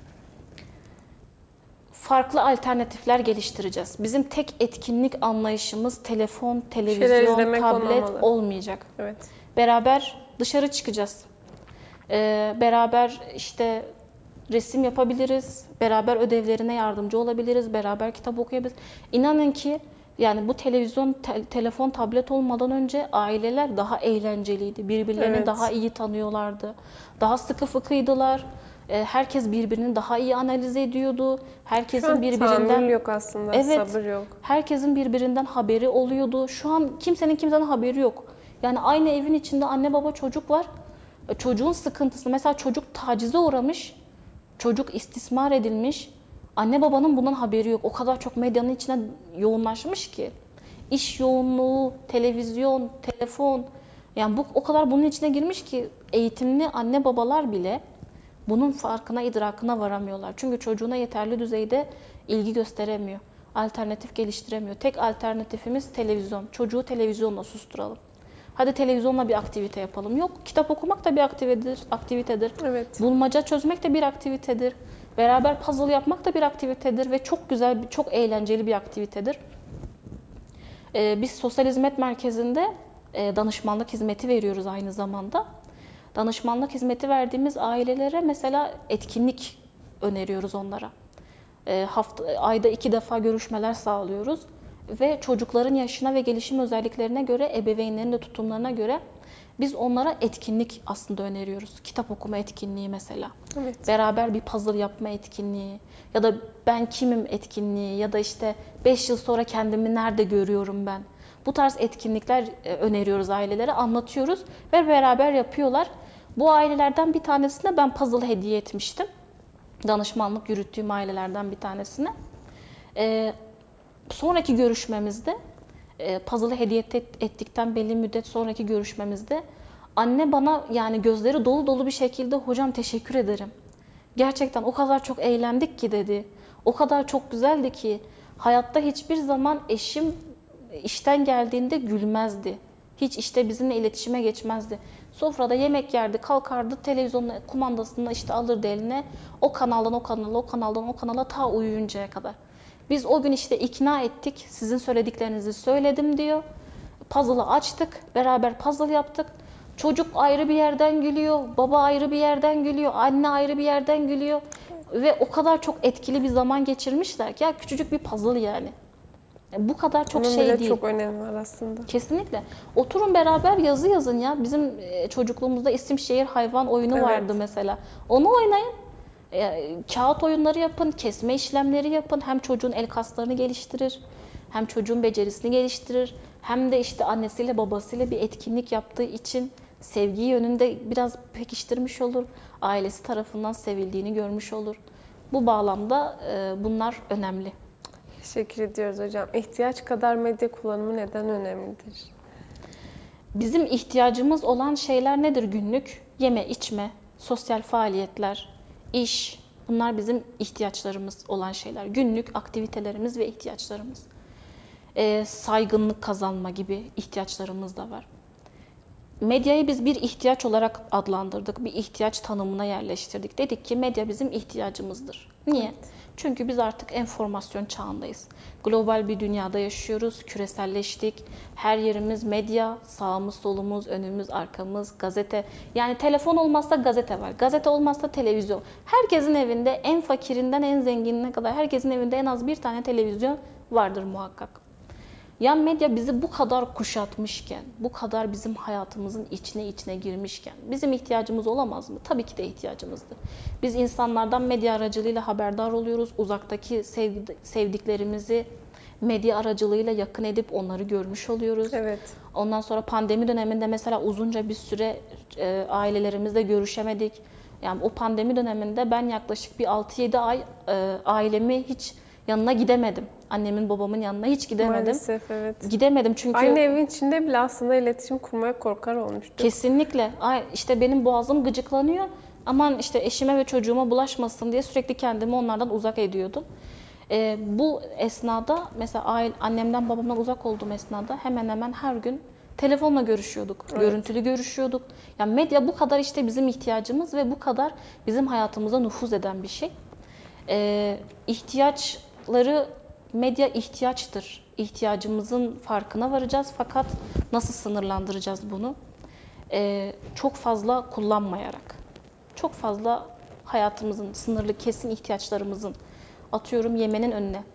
farklı alternatifler geliştireceğiz. Bizim tek etkinlik anlayışımız telefon, televizyon, izlemek tablet olmamalı. olmayacak. Evet. Beraber dışarı çıkacağız. Ee, beraber işte resim yapabiliriz. Beraber ödevlerine yardımcı olabiliriz. Beraber kitap okuyabiliriz. İnanın ki Yani bu televizyon, te- telefon, tablet olmadan önce aileler daha eğlenceliydi. Birbirlerini Evet. daha iyi tanıyorlardı. Daha sıkı fıkıydılar. E, Herkes birbirini daha iyi analiz ediyordu. Şu Herkesin an birbirinden tahammül yok aslında, Evet. sabır yok. Herkesin birbirinden haberi oluyordu. Şu an kimsenin kimsenin haberi yok. Yani aynı evin içinde anne baba çocuk var. E, Çocuğun sıkıntısı, mesela çocuk tacize uğramış, çocuk istismar edilmiş. Anne babanın bundan haberi yok. O kadar çok medyanın içine yoğunlaşmış ki. İş yoğunluğu, televizyon, telefon. Yani bu o kadar bunun içine girmiş ki eğitimli anne babalar bile bunun farkına, idrakına varamıyorlar. Çünkü çocuğuna yeterli düzeyde ilgi gösteremiyor. Alternatif geliştiremiyor. Tek alternatifimiz televizyon. Çocuğu televizyonla susturalım. Hadi televizyonla bir aktivite yapalım. Yok, kitap okumak da bir aktivitedir. aktivitedir. Evet. Bulmaca çözmek de bir aktivitedir. Beraber puzzle yapmak da bir aktivitedir ve çok güzel, çok eğlenceli bir aktivitedir. Ee, biz Sosyal Hizmet Merkezi'nde e, danışmanlık hizmeti veriyoruz aynı zamanda. Danışmanlık hizmeti verdiğimiz ailelere mesela etkinlik öneriyoruz onlara. E, hafta, ayda iki defa görüşmeler sağlıyoruz ve çocukların yaşına ve gelişim özelliklerine göre, ebeveynlerin de tutumlarına göre biz onlara etkinlik aslında öneriyoruz. Kitap okuma etkinliği mesela. Evet. Beraber bir puzzle yapma etkinliği ya da ben kimim etkinliği ya da işte beş yıl sonra kendimi nerede görüyorum ben. Bu tarz etkinlikler e, öneriyoruz ailelere, anlatıyoruz ve beraber yapıyorlar. Bu ailelerden bir tanesine ben puzzle hediye etmiştim. Danışmanlık yürüttüğüm ailelerden bir tanesine. Ee, sonraki görüşmemizde, e, puzzle'ı hediye et- ettikten belli müddet sonraki görüşmemizde anne bana yani gözleri dolu dolu bir şekilde hocam teşekkür ederim. Gerçekten o kadar çok eğlendik ki dedi. O kadar çok güzeldi ki hayatta hiçbir zaman eşim işten geldiğinde gülmezdi. Hiç işte bizimle iletişime geçmezdi. Sofrada yemek yerdi, kalkardı, televizyonun kumandasını işte alırdı eline. O kanaldan o kanala, o kanaldan o kanala ta uyuyuncaya kadar. Biz o gün işte ikna ettik, sizin söylediklerinizi söyledim diyor. Puzzle'ı açtık, beraber puzzle yaptık. Çocuk ayrı bir yerden gülüyor, baba ayrı bir yerden gülüyor, anne ayrı bir yerden gülüyor. Ve o kadar çok etkili bir zaman geçirmişler ki ya küçücük bir puzzle yani. Bu kadar çok Onun şey bile değil. çok önemi var aslında. Kesinlikle. Oturun beraber yazı yazın ya. Bizim e, çocukluğumuzda isim şehir hayvan oyunu Evet. vardı mesela. Onu oynayın. E, kağıt oyunları yapın, kesme işlemleri yapın. Hem çocuğun el kaslarını geliştirir, hem çocuğun becerisini geliştirir. Hem de işte annesiyle babasıyla bir etkinlik yaptığı için sevgi yönünde biraz pekiştirmiş olur. Ailesi tarafından sevildiğini görmüş olur. Bu bağlamda e, bunlar önemli. Teşekkür ediyoruz hocam. İhtiyaç kadar medya kullanımı neden önemlidir? Bizim ihtiyacımız olan şeyler nedir günlük? Yeme, içme, sosyal faaliyetler, iş. Bunlar bizim ihtiyaçlarımız olan şeyler. Günlük aktivitelerimiz ve ihtiyaçlarımız. Ee, saygınlık kazanma gibi ihtiyaçlarımız da var. Medyayı biz bir ihtiyaç olarak adlandırdık. Bir ihtiyaç tanımına yerleştirdik. Dedik ki medya bizim ihtiyacımızdır. Niye? Evet. Çünkü biz artık enformasyon çağındayız. Global bir dünyada yaşıyoruz, küreselleştik. Her yerimiz medya, sağımız, solumuz, önümüz, arkamız, gazete. Yani telefon olmazsa gazete var. Gazete olmazsa televizyon. Herkesin evinde en fakirinden en zenginine kadar herkesin evinde en az bir tane televizyon vardır muhakkak. Yan medya bizi bu kadar kuşatmışken, bu kadar bizim hayatımızın içine içine girmişken bizim ihtiyacımız olamaz mı? Tabii ki de ihtiyacımızdır. Biz insanlardan medya aracılığıyla haberdar oluyoruz. Uzaktaki sevdiklerimizi medya aracılığıyla yakın edip onları görmüş oluyoruz. Evet. Ondan sonra pandemi döneminde mesela uzunca bir süre e, ailelerimizle görüşemedik. Yani o pandemi döneminde ben yaklaşık bir altı yedi ay e, ailemi hiç yanına gidemedim. Annemin babamın yanına hiç gidemedim. Maalesef evet. Gidemedim çünkü... Aynı evin içinde bile aslında iletişim kurmaya korkar olmuştuk. Kesinlikle. Ay, işte benim boğazım gıcıklanıyor. Aman işte eşime ve çocuğuma bulaşmasın diye sürekli kendimi onlardan uzak ediyordum. Ee, bu esnada mesela aile, annemden babamdan uzak olduğum esnada hemen hemen her gün telefonla görüşüyorduk. Evet. Görüntülü görüşüyorduk. Yani medya bu kadar işte bizim ihtiyacımız ve bu kadar bizim hayatımıza nüfuz eden bir şey. Ee, ihtiyaçları medya ihtiyaçtır. İhtiyacımızın farkına varacağız fakat nasıl sınırlandıracağız bunu? Ee, çok fazla kullanmayarak, çok fazla hayatımızın sınırlı kesin ihtiyaçlarımızın atıyorum yemenin önüne.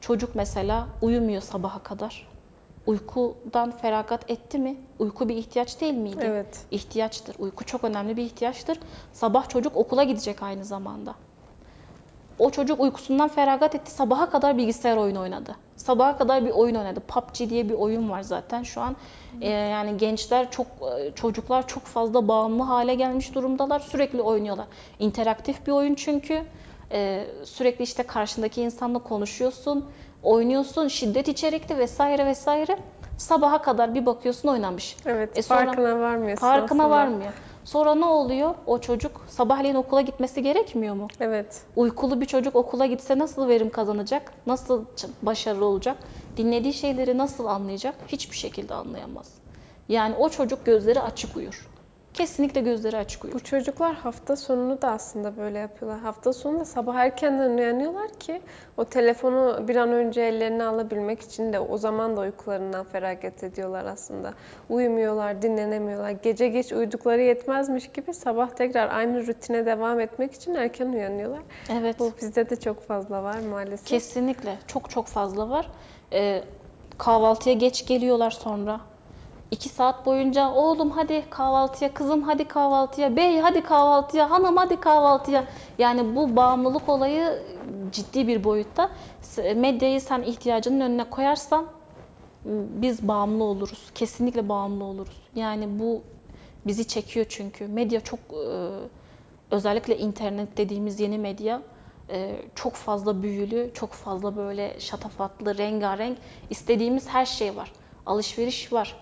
Çocuk mesela uyumuyor sabaha kadar. Uykudan feragat etti mi? Uyku bir ihtiyaç değil miydi? Evet. İhtiyaçtır. Uyku çok önemli bir ihtiyaçtır. Sabah çocuk okula gidecek aynı zamanda. O çocuk uykusundan feragat etti. Sabaha kadar bilgisayar oyunu oynadı. Sabaha kadar bir oyun oynadı. P U B G diye bir oyun var zaten şu an. Ee, yani gençler çok, çocuklar çok fazla bağımlı hale gelmiş durumdalar. Sürekli oynuyorlar. İnteraktif bir oyun çünkü. Ee, sürekli işte karşındaki insanla konuşuyorsun, oynuyorsun, şiddet içerikli vesaire vesaire. Sabaha kadar bir bakıyorsun oynamış. Evet, E sonra, farkına varmıyorsun farkına aslında. varmıyor. Sonra ne oluyor? O çocuk sabahleyin okula gitmesi gerekmiyor mu? Evet. Uykulu bir çocuk okula gitse nasıl verim kazanacak? Nasıl başarılı olacak? Dinlediği şeyleri nasıl anlayacak? Hiçbir şekilde anlayamaz. Yani o çocuk gözleri açık uyur. Kesinlikle gözleri açık uyur. Bu çocuklar hafta sonunu da aslında böyle yapıyorlar. Hafta sonu da sabah erkenden uyanıyorlar ki o telefonu bir an önce ellerine alabilmek için de o zaman da uykularından feragat ediyorlar aslında. Uyumuyorlar, dinlenemiyorlar. Gece geç uyudukları yetmezmiş gibi sabah tekrar aynı rutine devam etmek için erken uyanıyorlar. Evet. Bu bizde de çok fazla var maalesef. Kesinlikle. Çok çok fazla var. Ee, kahvaltıya geç geliyorlar sonra. İki saat boyunca oğlum hadi kahvaltıya, kızım hadi kahvaltıya, bey hadi kahvaltıya, hanım hadi kahvaltıya. Yani bu bağımlılık olayı ciddi bir boyutta. Medyayı sen ihtiyacının önüne koyarsan biz bağımlı oluruz. Kesinlikle bağımlı oluruz. Yani bu bizi çekiyor çünkü. Medya çok, özellikle internet dediğimiz yeni medya çok fazla büyülü, çok fazla böyle şatafatlı, rengarenk. İstediğimiz her şey var. Alışveriş var.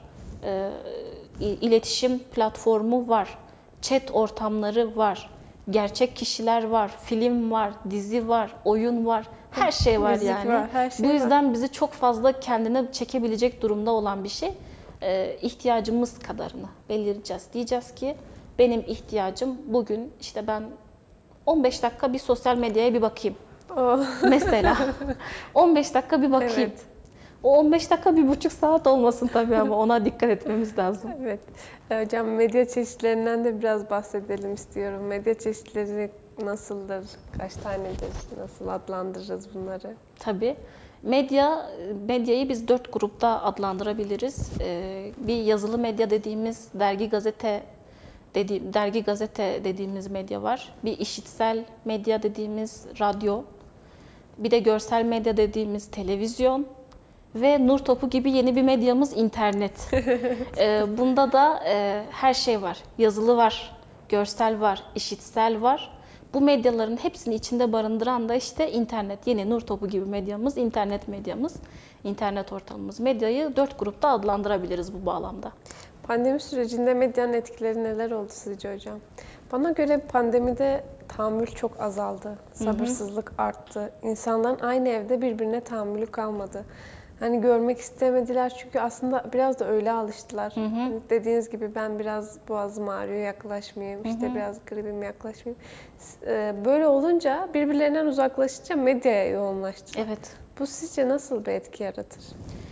İletişim platformu var. Chat ortamları var. Gerçek kişiler var. Film var, dizi var, oyun var. Her şey var Müzik yani. var, her şey Bu yüzden var. bizi çok fazla kendine çekebilecek durumda olan bir şey. Ee, ihtiyacımız kadarını belirleyeceğiz. Diyeceğiz ki benim ihtiyacım bugün işte ben on beş dakika bir sosyal medyaya bir bakayım. Oh. Mesela on beş dakika bir bakayım. Evet. O on beş dakika bir buçuk saat olmasın tabii ama ona dikkat etmemiz lazım. Evet. Hocam medya çeşitlerinden de biraz bahsedelim istiyorum. Medya çeşitleri nasıldır? Kaç tanedir? Nasıl adlandırırız bunları? Tabii. Medya, medyayı biz dört grupta adlandırabiliriz. Ee, bir yazılı medya dediğimiz dergi gazete dedi, dergi gazete dediğimiz medya var. Bir işitsel medya dediğimiz radyo. Bir de görsel medya dediğimiz televizyon. Ve nur topu gibi yeni bir medyamız internet. ee, bunda da e, her şey var. Yazılı var, görsel var, işitsel var. Bu medyaların hepsini içinde barındıran da işte internet. Yeni nur topu gibi medyamız, internet medyamız, internet ortamımız. Medyayı dört grupta adlandırabiliriz bu bağlamda. Pandemi sürecinde medyanın etkileri neler oldu sizce hocam? Bana göre pandemide tahammül çok azaldı. Sabırsızlık hı hı. arttı. İnsanların aynı evde birbirine tahammülü kalmadı. Hani görmek istemediler çünkü aslında biraz da öyle alıştılar. Hı hı. Hani dediğiniz gibi ben biraz boğazım ağrıyor yaklaşmayayım, işte hı hı. biraz gribim yaklaşmayayım. Böyle olunca birbirlerinden uzaklaşınca medyaya yoğunlaştılar. Evet. Bu sizce nasıl bir etki yaratır?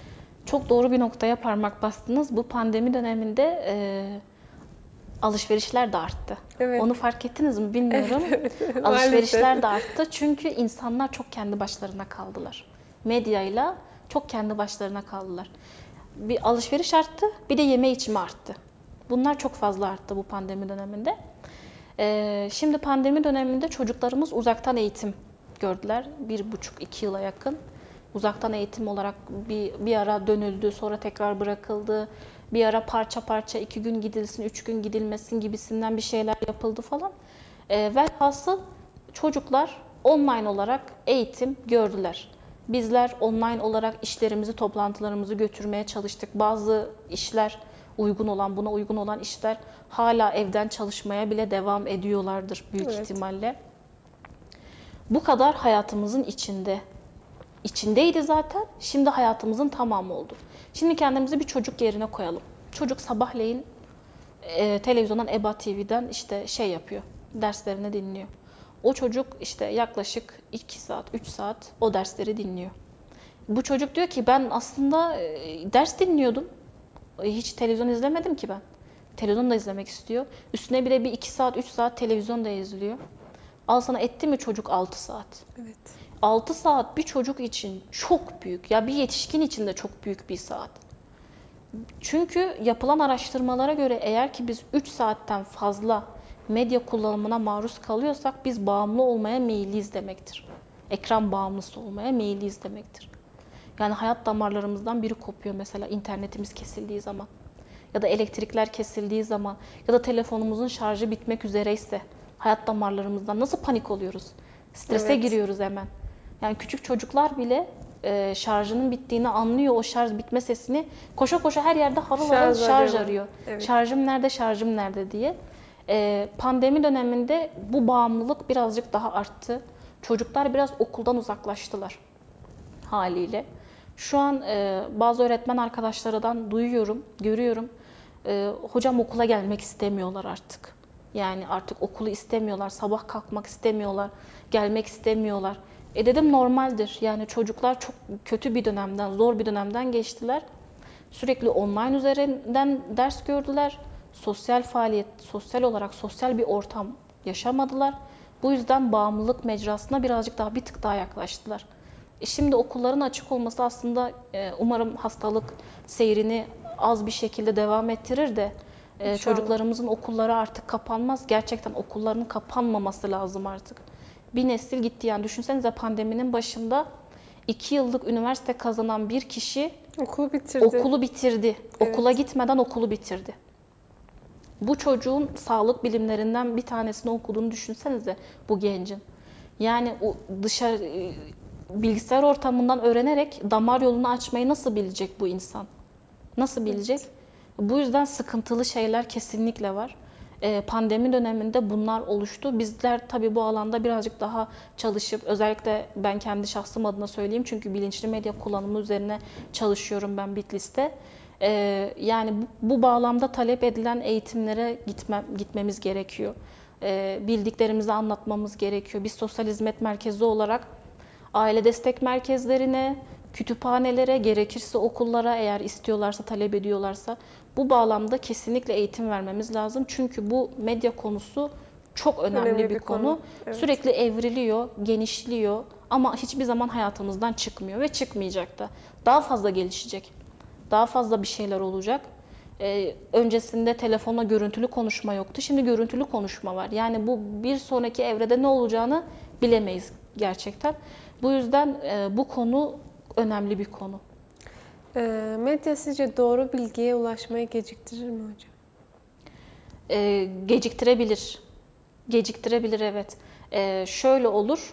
Çok doğru bir noktaya parmak bastınız. Bu pandemi döneminde e, alışverişler de arttı. Evet. Onu fark ettiniz mi bilmiyorum. Evet, evet. Alışverişler de arttı çünkü insanlar çok kendi başlarına kaldılar. Medyayla çok kendi başlarına kaldılar. Bir alışveriş arttı, bir de yeme içme arttı. Bunlar çok fazla arttı bu pandemi döneminde. Ee, şimdi pandemi döneminde çocuklarımız uzaktan eğitim gördüler. Bir buçuk, iki yıla yakın. Uzaktan eğitim olarak bir, bir ara dönüldü, sonra tekrar bırakıldı. Bir ara parça parça iki gün gidilsin, üç gün gidilmesin gibisinden bir şeyler yapıldı falan. Ee, velhasıl çocuklar online olarak eğitim gördüler. Bizler online olarak işlerimizi, toplantılarımızı götürmeye çalıştık. Bazı işler uygun olan, buna uygun olan işler hala evden çalışmaya bile devam ediyorlardır büyük evet. ihtimalle. Bu kadar hayatımızın içinde. İçindeydi zaten, şimdi hayatımızın tamamı oldu. Şimdi kendimizi bir çocuk yerine koyalım. Çocuk sabahleyin e, televizyondan, EBA T V'den işte şey yapıyor, derslerini dinliyor. O çocuk işte yaklaşık iki saat, üç saat o dersleri dinliyor. Bu çocuk diyor ki ben aslında ders dinliyordum. Hiç televizyon izlemedim ki ben. Televizyon da izlemek istiyor. Üstüne bir de bir iki saat, üç saat televizyon da izliyor. Al sana etti mi çocuk altı saat? Evet. altı saat bir çocuk için çok büyük. Ya bir yetişkin için de çok büyük bir saat. Çünkü yapılan araştırmalara göre eğer ki biz üç saatten fazla medya kullanımına maruz kalıyorsak biz bağımlı olmaya meyilliyiz demektir. Ekran bağımlısı olmaya meyilliyiz demektir. Yani hayat damarlarımızdan biri kopuyor mesela internetimiz kesildiği zaman. Ya da elektrikler kesildiği zaman ya da telefonumuzun şarjı bitmek üzereyse hayat damarlarımızdan nasıl panik oluyoruz? Strese Evet. giriyoruz hemen. Yani küçük çocuklar bile e, şarjının bittiğini anlıyor, o şarj bitme sesini koşa koşa her yerde harıl harıl Şarj şarj arıyorlar. arıyor. Evet. Şarjım nerede, şarjım nerede diye. E, pandemi döneminde bu bağımlılık birazcık daha arttı. Çocuklar biraz okuldan uzaklaştılar haliyle. Şu an e, bazı öğretmen arkadaşlarından duyuyorum, görüyorum. E, hocam okula gelmek istemiyorlar artık. Yani artık okulu istemiyorlar, sabah kalkmak istemiyorlar, gelmek istemiyorlar. E dedim normaldir. Yani çocuklar çok kötü bir dönemden, zor bir dönemden geçtiler. Sürekli online üzerinden ders gördüler. Sosyal faaliyet, sosyal olarak sosyal bir ortam yaşamadılar. Bu yüzden bağımlılık mecrasına birazcık daha bir tık daha yaklaştılar. E şimdi okulların açık olması aslında e, umarım hastalık seyrini az bir şekilde devam ettirir de e, çocuklarımızın okulları artık kapanmaz. Gerçekten okulların kapanmaması lazım artık. Bir nesil gitti yani düşünsenize pandeminin başında iki yıllık üniversite kazanan bir kişi Okulu bitirdi. okulu bitirdi. Evet. Okula gitmeden okulu bitirdi. Bu çocuğun sağlık bilimlerinden bir tanesini okuduğunu düşünsenize bu gencin. Yani o dışarı bilgisayar ortamından öğrenerek damar yolunu açmayı nasıl bilecek bu insan? Nasıl bilecek? Evet. Bu yüzden sıkıntılı şeyler kesinlikle var. Pandemi döneminde bunlar oluştu. Bizler tabii bu alanda birazcık daha çalışıp, özellikle ben kendi şahsım adına söyleyeyim çünkü bilinçli medya kullanımı üzerine çalışıyorum ben Bitlis'te. Yani bu, bu bağlamda talep edilen eğitimlere gitme, gitmemiz gerekiyor. Bildiklerimizi anlatmamız gerekiyor. Biz sosyal hizmet merkezi olarak aile destek merkezlerine, kütüphanelere, gerekirse okullara eğer istiyorlarsa, talep ediyorlarsa bu bağlamda kesinlikle eğitim vermemiz lazım. Çünkü bu medya konusu çok önemli, önemli bir, bir konu. konu. Evet. Sürekli evriliyor, genişliyor ama hiçbir zaman hayatımızdan çıkmıyor ve çıkmayacak da. Daha fazla gelişecek, daha fazla bir şeyler olacak. Ee, öncesinde telefonla görüntülü konuşma yoktu, şimdi görüntülü konuşma var. Yani bu bir sonraki evrede ne olacağını bilemeyiz gerçekten. Bu yüzden e, bu konu önemli bir konu. E, medya sizce doğru bilgiye ulaşmayı geciktirir mi hocam? E, geciktirebilir. Geciktirebilir evet. E, şöyle olur.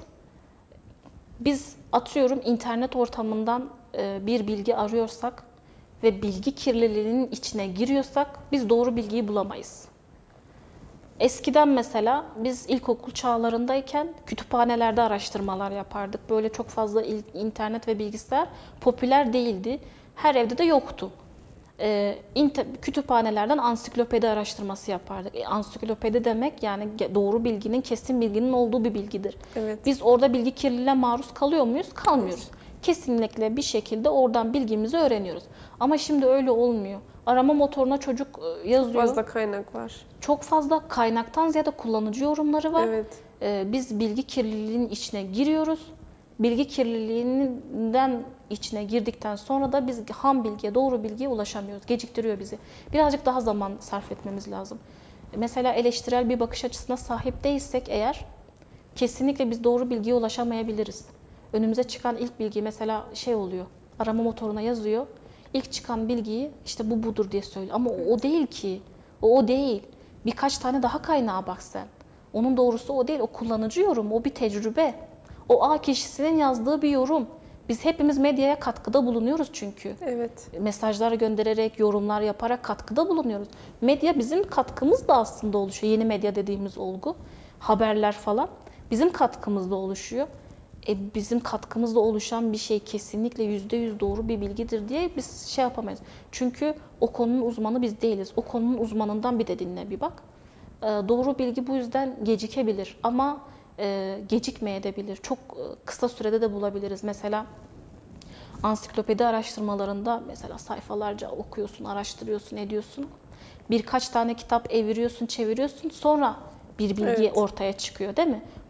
Biz atıyorum internet ortamından e, bir bilgi arıyorsak ve bilgi kirliliğinin içine giriyorsak biz doğru bilgiyi bulamayız. Eskiden mesela biz ilkokul çağlarındayken kütüphanelerde araştırmalar yapardık. Böyle çok fazla internet ve bilgisayar popüler değildi. Her evde de yoktu. Ee, kütüphanelerden ansiklopedi araştırması yapardık. E, ansiklopedi demek yani doğru bilginin, kesin bilginin olduğu bir bilgidir. Evet. Biz orada bilgi kirliliğine maruz kalıyor muyuz? Kalmıyoruz. Evet. Kesinlikle bir şekilde oradan bilgimizi öğreniyoruz. Ama şimdi öyle olmuyor. Arama motoruna çocuk yazıyor. Çok fazla kaynak var. Çok fazla kaynaktan ziyade kullanıcı yorumları var. Evet. Ee, biz bilgi kirliliğinin içine giriyoruz. Bilgi kirliliğinden içine girdikten sonra da biz ham bilgiye, doğru bilgiye ulaşamıyoruz. Geciktiriyor bizi. Birazcık daha zaman sarf etmemiz lazım. Mesela eleştirel bir bakış açısına sahip değilsek eğer kesinlikle biz doğru bilgiye ulaşamayabiliriz. Önümüze çıkan ilk bilgi mesela şey oluyor. Arama motoruna yazıyor. İlk çıkan bilgiyi işte bu budur diye söylüyor. Ama o, o değil ki. O o değil. Birkaç tane daha kaynağa bak sen. Onun doğrusu o değil. O kullanıcı yorumu. O bir tecrübe. O A kişisinin yazdığı bir yorum. Biz hepimiz medyaya katkıda bulunuyoruz çünkü. Evet. Mesajlar göndererek, yorumlar yaparak katkıda bulunuyoruz. Medya bizim katkımız da aslında oluşuyor. Yeni medya dediğimiz olgu. Haberler falan bizim katkımızda oluşuyor. E bizim katkımızla oluşan bir şey kesinlikle yüzde yüz doğru bir bilgidir diye biz şey yapamayız. Çünkü o konunun uzmanı biz değiliz. O konunun uzmanından bir de dinle bir bak. E, doğru bilgi bu yüzden gecikebilir ama e, gecikmeyebilir. Çok e, kısa sürede de bulabiliriz. Mesela ansiklopedi araştırmalarında mesela sayfalarca okuyorsun, araştırıyorsun, ediyorsun. Birkaç tane kitap eviriyorsun, çeviriyorsun. Sonra bir bilgi evet. ortaya çıkıyor değil mi?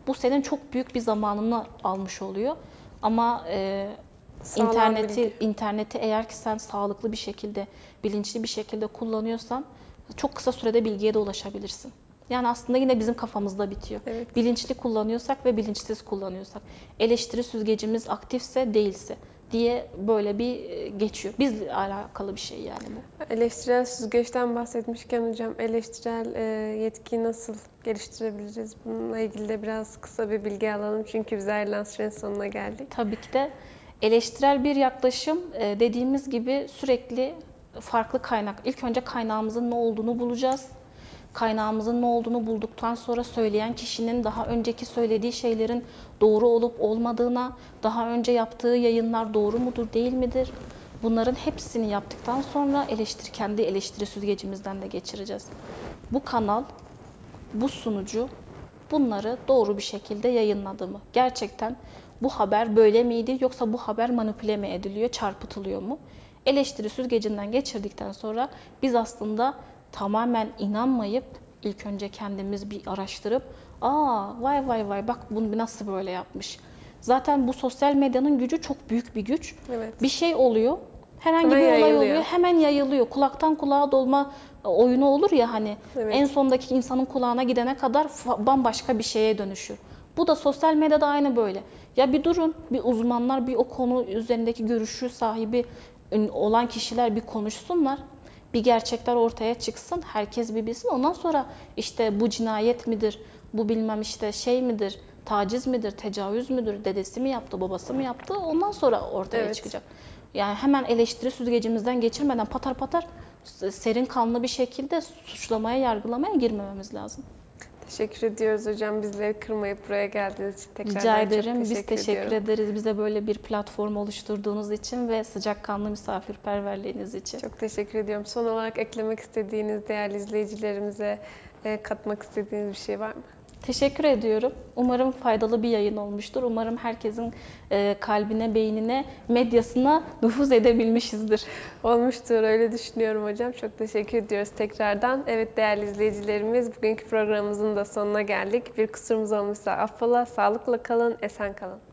Bu senin çok büyük bir zamanını almış oluyor. Ama e, Sağlam interneti bilgi. interneti eğer ki sen sağlıklı bir şekilde, bilinçli bir şekilde kullanıyorsan çok kısa sürede bilgiye de ulaşabilirsin. Yani aslında yine bizim kafamızda bitiyor. Evet. Bilinçli kullanıyorsak ve bilinçsiz kullanıyorsak, eleştiri süzgecimiz aktifse değilse diye böyle bir e, geçiyor. Bizle alakalı bir şey yani bu. Eleştirel süzgeçten bahsetmişken hocam, eleştirel e, yetkiyi nasıl geliştirebiliriz? Bununla ilgili de biraz kısa bir bilgi alalım. Çünkü biz ayrılan sürenin sonuna geldik. Tabii ki de eleştirel bir yaklaşım e, dediğimiz gibi sürekli farklı kaynak. İlk önce kaynağımızın ne olduğunu bulacağız. Kaynağımızın ne olduğunu bulduktan sonra söyleyen kişinin daha önceki söylediği şeylerin doğru olup olmadığına, daha önce yaptığı yayınlar doğru mudur, değil midir? Bunların hepsini yaptıktan sonra eleştiri, kendi eleştiri süzgecimizden de geçireceğiz. Bu kanal, bu sunucu bunları doğru bir şekilde yayınladı mı? Gerçekten bu haber böyle miydi yoksa bu haber manipüle mi ediliyor, çarpıtılıyor mu? Eleştiri süzgecinden geçirdikten sonra biz aslında tamamen inanmayıp ilk önce kendimiz bir araştırıp aa vay vay vay bak bunu nasıl böyle yapmış. Zaten bu sosyal medyanın gücü çok büyük bir güç. Evet. Bir şey oluyor, herhangi Hemen bir olay yayılıyor. oluyor, hemen yayılıyor. Kulaktan kulağa dolma oyunu olur ya hani Evet. en sondaki insanın kulağına gidene kadar fa- bambaşka bir şeye dönüşür. Bu da sosyal medyada aynı böyle. Ya bir durun, bir uzmanlar, bir o konu üzerindeki görüşü sahibi olan kişiler bir konuşsunlar. Bir gerçekler ortaya çıksın, herkes bir bilsin. Ondan sonra işte bu cinayet midir, bu bilmem işte şey midir, taciz midir, tecavüz müdür, dedesi mi yaptı, babası mı yaptı, ondan sonra ortaya Evet. çıkacak. Yani hemen eleştiri süzgecimizden geçirmeden patar patar serin kanlı bir şekilde suçlamaya, yargılamaya girmememiz lazım. Teşekkür ediyoruz hocam. Bizleri kırmayıp buraya geldiğiniz için tekrardan Rica çok ederim. teşekkür Biz teşekkür ediyorum. ederiz bize böyle bir platform oluşturduğunuz için ve sıcakkanlı misafirperverliğiniz için. Çok teşekkür ediyorum. Son olarak eklemek istediğiniz, değerli izleyicilerimize e, katmak istediğiniz bir şey var mı? Teşekkür ediyorum. Umarım faydalı bir yayın olmuştur. Umarım herkesin e, kalbine, beynine, medyasına nüfuz edebilmişizdir. Olmuştur, öyle düşünüyorum hocam. Çok teşekkür ediyoruz tekrardan. Evet değerli izleyicilerimiz, bugünkü programımızın da sonuna geldik. Bir kusurumuz olmuşsa affola, sağlıkla kalın, esen kalın.